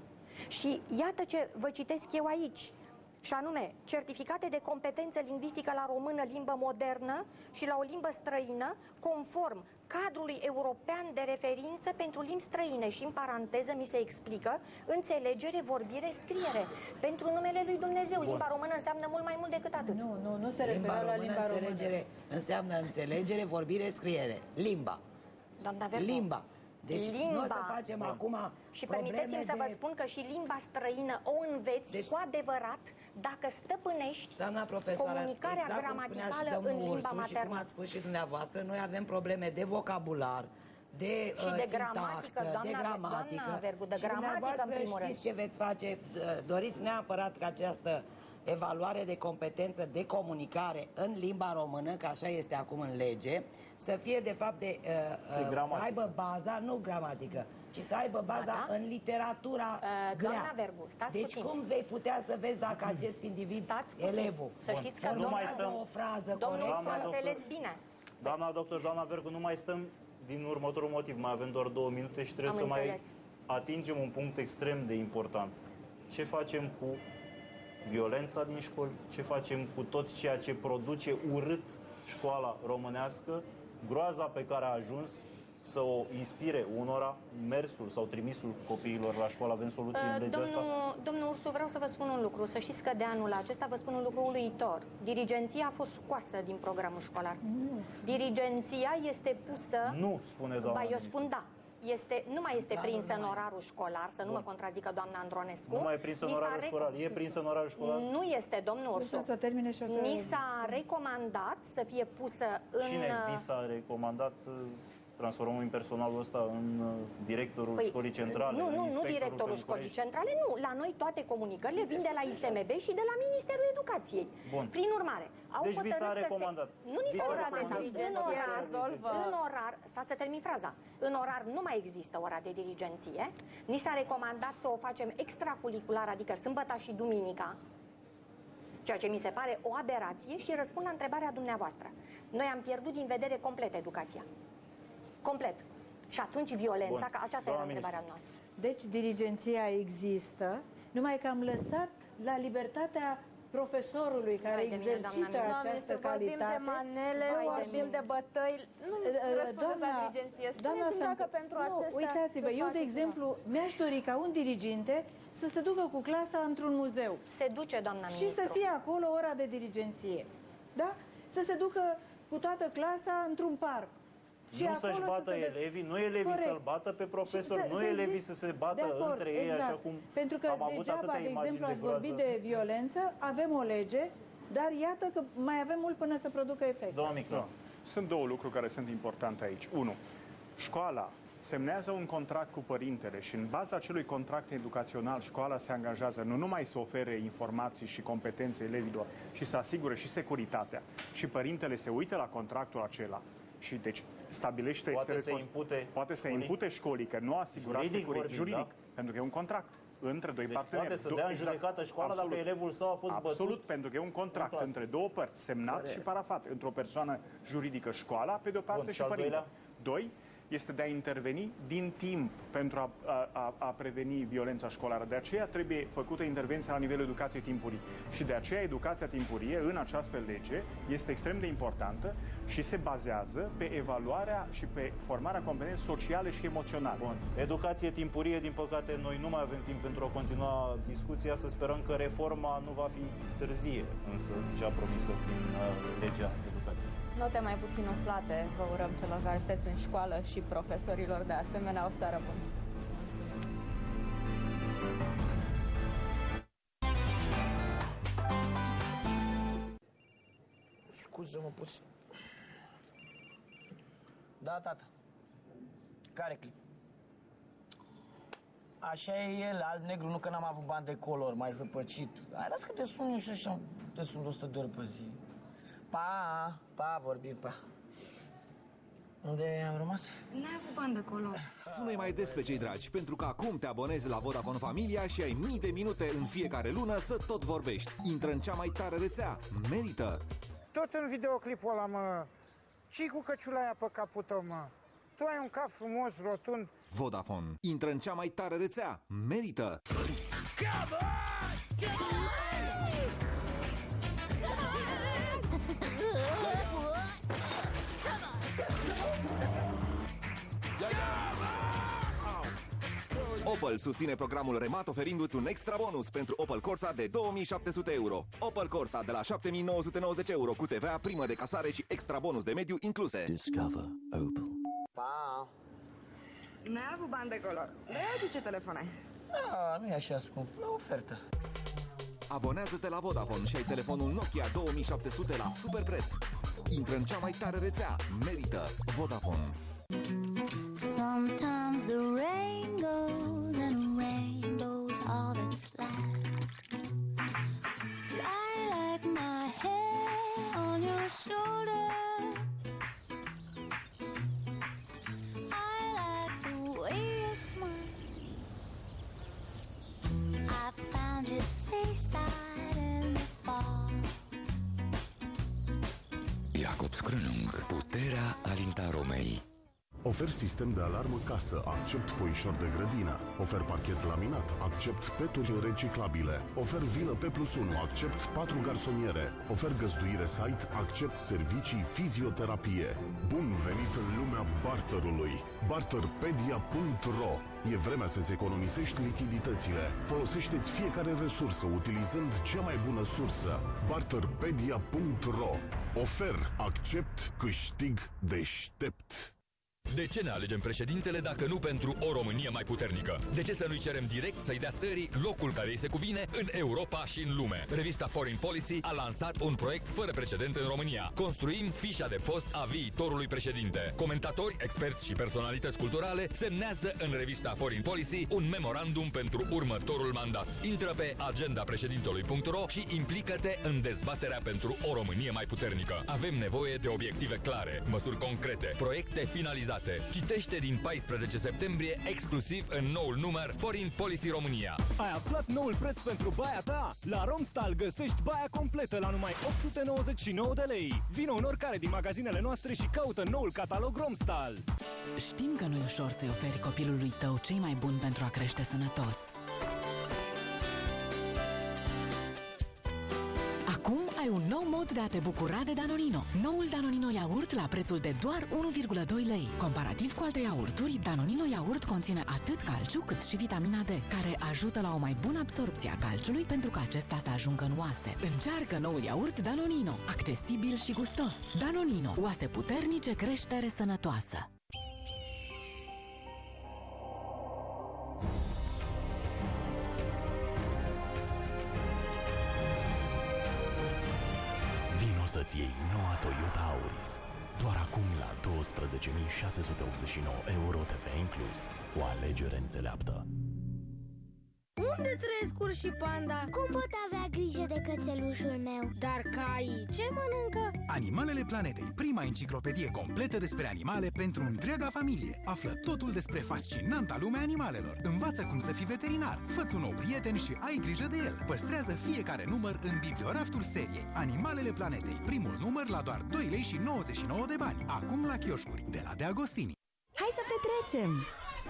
S11: Și iată ce vă citesc eu aici, și anume, certificate de competență lingvistică la română, limbă modernă, și la o limbă străină, conform cadrului european de referință pentru limbi străine, și în paranteză mi se explică înțelegere, vorbire, scriere. Pentru numele lui Dumnezeu, Bun. Limba română înseamnă mult mai mult decât atât.
S6: Nu, nu, nu se referă la limba română.
S9: Înțelegere înseamnă înțelegere, vorbire, scriere. Limba.
S11: Doamna Verbu.
S9: Limba. Deci
S11: limba.
S9: nu o să facem Bun. acum
S11: Și permiteți-mi de... să vă spun că și limba străină o înveți deci... cu adevărat dacă stăpânești comunicarea
S9: exact
S11: gramaticală în limba
S9: Ursu,
S11: maternă.
S9: Și cum ați spus și dumneavoastră, noi avem probleme de vocabular, de,
S11: și
S9: uh,
S11: de
S9: sintaxă,
S11: gramatică, doamna,
S9: de gramatică.
S11: Doamna Vergu, de
S9: și
S11: gramatică în primul rând.
S9: Știți ce veți face? Doriți neapărat ca această evaluare de competență de comunicare în limba română, că așa este acum în lege, să fie de fapt de, uh,
S4: de
S9: să aibă baza, nu gramatică, ci să aibă baza da, da. în literatura uh, grea.
S11: Doamna Verbu, stați
S9: deci
S11: puțin.
S9: cum vei putea să vezi dacă acest individ, elevul,
S11: să știți că
S4: nu mai stăm
S9: o frază
S11: domnul
S9: corectă?
S11: s-a înțeles bine.
S4: Doamna doctor, doamna Vergu, nu mai stăm din următorul motiv. Mai avem doar două minute și trebuie
S11: Am
S4: să
S11: înțeles.
S4: mai atingem un punct extrem de important. Ce facem cu violența din școli? Ce facem cu tot ceea ce produce urât școala românească? Groaza pe care a ajuns să o inspire unora, mersul sau trimisul copiilor la școală. Avem soluții în legea
S11: domnul,
S4: asta?
S11: Domnul Ursu, vreau să vă spun un lucru. Să știți că de anul acesta vă spun un lucru uluitor. Dirigenția a fost scoasă din programul școlar. Mm. Dirigenția este pusă...
S4: Nu, spune doamna.
S11: Ba, eu spun da. Este, nu mai este
S9: da,
S11: prinsă
S9: nu
S11: în
S9: mai.
S11: orarul școlar, să nu
S4: Bun.
S11: mă contrazică doamna Andronescu.
S4: Nu mai e prinsă în orarul școlar. E prinsă în orarul școlar?
S11: Nu este, domnul Ursu.
S6: Să termine și o să...
S11: Ni s-a recomandat să fie pusă în...
S4: Cine vi s-a recomandat? Transformăm în personalul ăsta în directorul
S11: păi,
S4: școlii centrale?
S11: Nu, nu, nu directorul școlii centrale, nu. La noi toate comunicările vin de la I S M B și de la Ministerul Educației.
S4: Bun.
S11: Prin urmare, au
S4: deci vi s-a recomandat.
S11: Se... Nu ni s-a recomandat. În orar,
S5: rezolvă.
S11: în orar, stați să termin fraza. În orar nu mai există ora de dirigenție. Ni s-a recomandat să o facem extracurricular, adică sâmbăta și duminica, ceea ce mi se pare o aberație, și răspund la întrebarea dumneavoastră. Noi am pierdut din vedere complet educația. Complet. Și atunci violența, că aceasta era întrebarea noastră.
S6: Deci dirigenția există, numai că am lăsat la libertatea profesorului care
S11: Vai de mine,
S6: exercită
S11: doamna,
S6: această
S5: vorbim
S6: calitate.
S5: de manele,
S11: Vai de
S5: vorbim
S11: mine.
S5: de bătăi. Nu răspundeți la dirigenție. Spuneți-mi dacă pentru
S6: nu,
S5: acestea...
S6: uitați-vă, eu, de exemplu, mi-aș dori ca un diriginte să se ducă cu clasa într-un muzeu.
S11: Se duce, doamna
S6: și
S11: ministru.
S6: să fie acolo ora de dirigenție. Da? Să se ducă cu toată clasa într-un parc. Și
S4: nu să-și bată să elevii, nu elevii să-l bată pe profesor, să, nu să elevii să se bată acord, între ei, exact. Așa cum
S6: Pentru că
S4: am avut
S6: degeaba,
S4: atâtea
S6: de exemplu,
S4: de
S6: ați vorbit de violență, avem o lege, dar iată că mai avem mult până să producă efect.
S4: Domnul Micro.
S8: Sunt două lucruri care sunt importante aici. Unu, școala semnează un contract cu părintele și în baza acelui contract educațional școala se angajează nu numai să ofere informații și competențe elevilor, ci să asigure și securitatea. Și părintele se uită la contractul acela și deci stabilește...
S4: Poate să impute
S8: Poate să impute școlii că nu a asigurat
S4: juridic, vorbim,
S8: juridic,
S4: da?
S8: pentru că e un contract între doi
S4: deci
S8: parteneri.
S4: Poate să dea în judecată școala absolut. Dacă elevul său a fost
S8: absolut,
S4: bătut.
S8: pentru că e un contract între două părți, semnat Care? și parafat, într-o persoană juridică, școala, pe de o parte,
S4: Bun,
S8: și părintele.
S4: Doilea?
S8: Doi, este de a interveni din timp pentru a, a, a preveni violența școlară. De aceea trebuie făcută intervenția la nivelul educației timpurii. Și de aceea educația timpurie în această lege este extrem de importantă și se bazează pe evaluarea și pe formarea competențe sociale și emoționale.
S4: Bun. Educație timpurie, din păcate, noi nu mai avem timp pentru a continua discuția. Să sperăm că reforma nu va fi târzie, însă cea promisă prin uh, legea educației.
S5: Note mai puțin umflate vă urăm celor care sunteți în școală și profesorilor de asemenea. O seară bună!
S12: Scuză-mă puțin. Da, tata. Care clip? Așa e el, alb-negru, nu că n-am avut bani de color, mai zăpăcit. Hai, las că te sun eu și așa, te sun de o sută de ori pe zi. Pa, pa, vorbim, pa. Unde am rămas?
S28: N-ai avut bani de color.
S1: Sună-i mai des pe cei dragi, pentru că acum te abonezi la Vodafone Familia și ai mii de minute în fiecare lună să tot vorbești. Intră în cea mai tare rețea. Merită!
S14: Tot în videoclipul ăla, mă, ce-i cu căciula aia pe capul tău, mă? Tu ai un cap frumos, rotund.
S1: Vodafone. Intră în cea mai tare rețea. Merită! Opel susține programul Remat oferindu-ți un extra bonus pentru Opel Corsa de două mii șapte sute euro. Opel Corsa de la șapte mii nouă sute nouăzeci euro cu T V A, primă de casare și extra bonus de mediu incluse. Discover Opel.
S28: Pa! N-ai avut bani de color. Uite ce telefon ai.
S12: Ah, nu e așa scump, la ofertă.
S1: Abonează-te la Vodafone și ai telefonul Nokia două mii șapte sute la super preț. Intră în cea mai tare rețea. Merită! Vodafone.
S27: Sometimes the rain goes and rainbows all that's left. I like my hair on your shoulder. I like the way you smile. I found your seaside in the fall.
S22: Jacobs Krönung, puterea alintaromei.
S16: Ofer sistem de alarmă casă, accept foișor de grădină. Ofer parchet laminat, accept peturi reciclabile. Ofer vilă P plus unu, accept patru garsoniere. Ofer găzduire site, accept servicii fizioterapie. Bun venit în lumea barterului. barterpedia punct ro. E vremea să-ți economisești lichiditățile. Folosește-ți fiecare resursă utilizând cea mai bună sursă. barterpedia punct ro. Ofer, accept, câștig, deștept.
S22: De ce ne alegem președintele dacă nu pentru o Românie mai puternică? De ce să nu-i cerem direct să-i dea țării locul care îi se cuvine în Europa și în lume? Revista Foreign Policy a lansat un proiect fără precedent în România. Construim fișa de post a viitorului președinte. Comentatori, experți și personalități culturale semnează în revista Foreign Policy un memorandum pentru următorul mandat. Intră pe agenda președintelui punct ro și implică-te în dezbaterea pentru o Românie mai puternică. Avem nevoie de obiective clare, măsuri concrete, proiecte finalizate. Citește din paisprezece septembrie exclusiv în noul număr Foreign Policy România.
S3: Ai aflat noul preț pentru baia ta? La Romstal găsești baia completă la numai opt sute nouăzeci și nouă de lei. Vino în oricare din magazinele noastre și caută noul catalog Romstal.
S21: Știm că nu e ușor să-i oferi copilului tău cei mai buni pentru a crește sănătos. Acum ai un nou mod de a te bucura de Danonino. Noul Danonino iaurt la prețul de doar unu virgulă doi lei. Comparativ cu alte iaurturi, Danonino iaurt conține atât calciu cât și vitamina D, care ajută la o mai bună absorbție a calciului pentru ca acesta să ajungă în oase. Încearcă noul iaurt Danonino, accesibil și gustos. Danonino, oase puternice, creștere sănătoasă.
S17: Să-ți iei noua Toyota Auris. Doar acum la douăsprezece mii șase sute optzeci și nouă euro T V inclus. O alegere înțeleaptă.
S27: Unde trăiesc urs și panda? Cum pot avea grijă de cățelușul meu? Dar caii, ce mănâncă?
S18: Animalele Planetei, prima enciclopedie completă despre animale pentru întreaga familie. Află totul despre fascinanta lumea animalelor. Învață cum să fii veterinar, fă-ți un nou prieten și ai grijă de el. Păstrează fiecare număr în biblioraftul seriei. Animalele Planetei, primul număr la doar doi lei și nouăzeci și nouă de bani. Acum la chioșcuri, de la De Agostini.
S19: Hai să petrecem!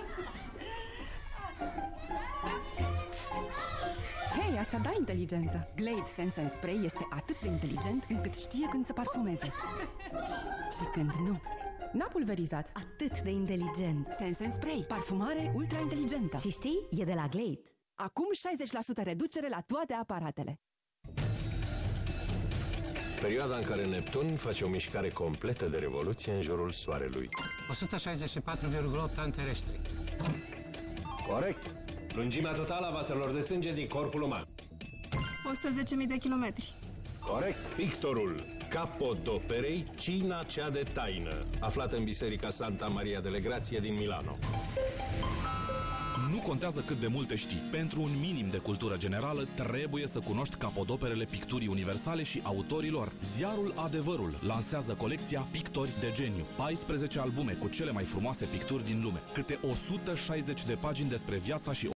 S19: Hei, asta da inteligență! Glade Sense and Spray este atât de inteligent încât știe când să parfumeze. Și când nu. N-a pulverizat. Atât de inteligent. Sense and Spray. Parfumare ultra inteligentă. Și știi? E de la Glade. Acum șaizeci la sută reducere la toate aparatele.
S20: Perioada în care Neptun face o mișcare completă de revoluție în jurul Soarelui.
S23: o sută șaizeci și patru virgulă opt ani terestri.
S20: Corect. Lungimea totală a vaselor de sânge din corpul uman.
S19: o sută zece mii de kilometri.
S20: Corect. Pictorul Capodoperei, Cina cea de taină, aflată în Biserica Santa Maria delle Grazie din Milano.
S2: Nu contează cât de multe știi. Pentru un minim de cultură generală, trebuie să cunoști capodoperele picturii universale și autorilor. Ziarul Adevărul lansează colecția Pictori de Geniu. paisprezece albume cu cele mai frumoase picturi din lume. Câte o sută șaizeci de pagini despre viața și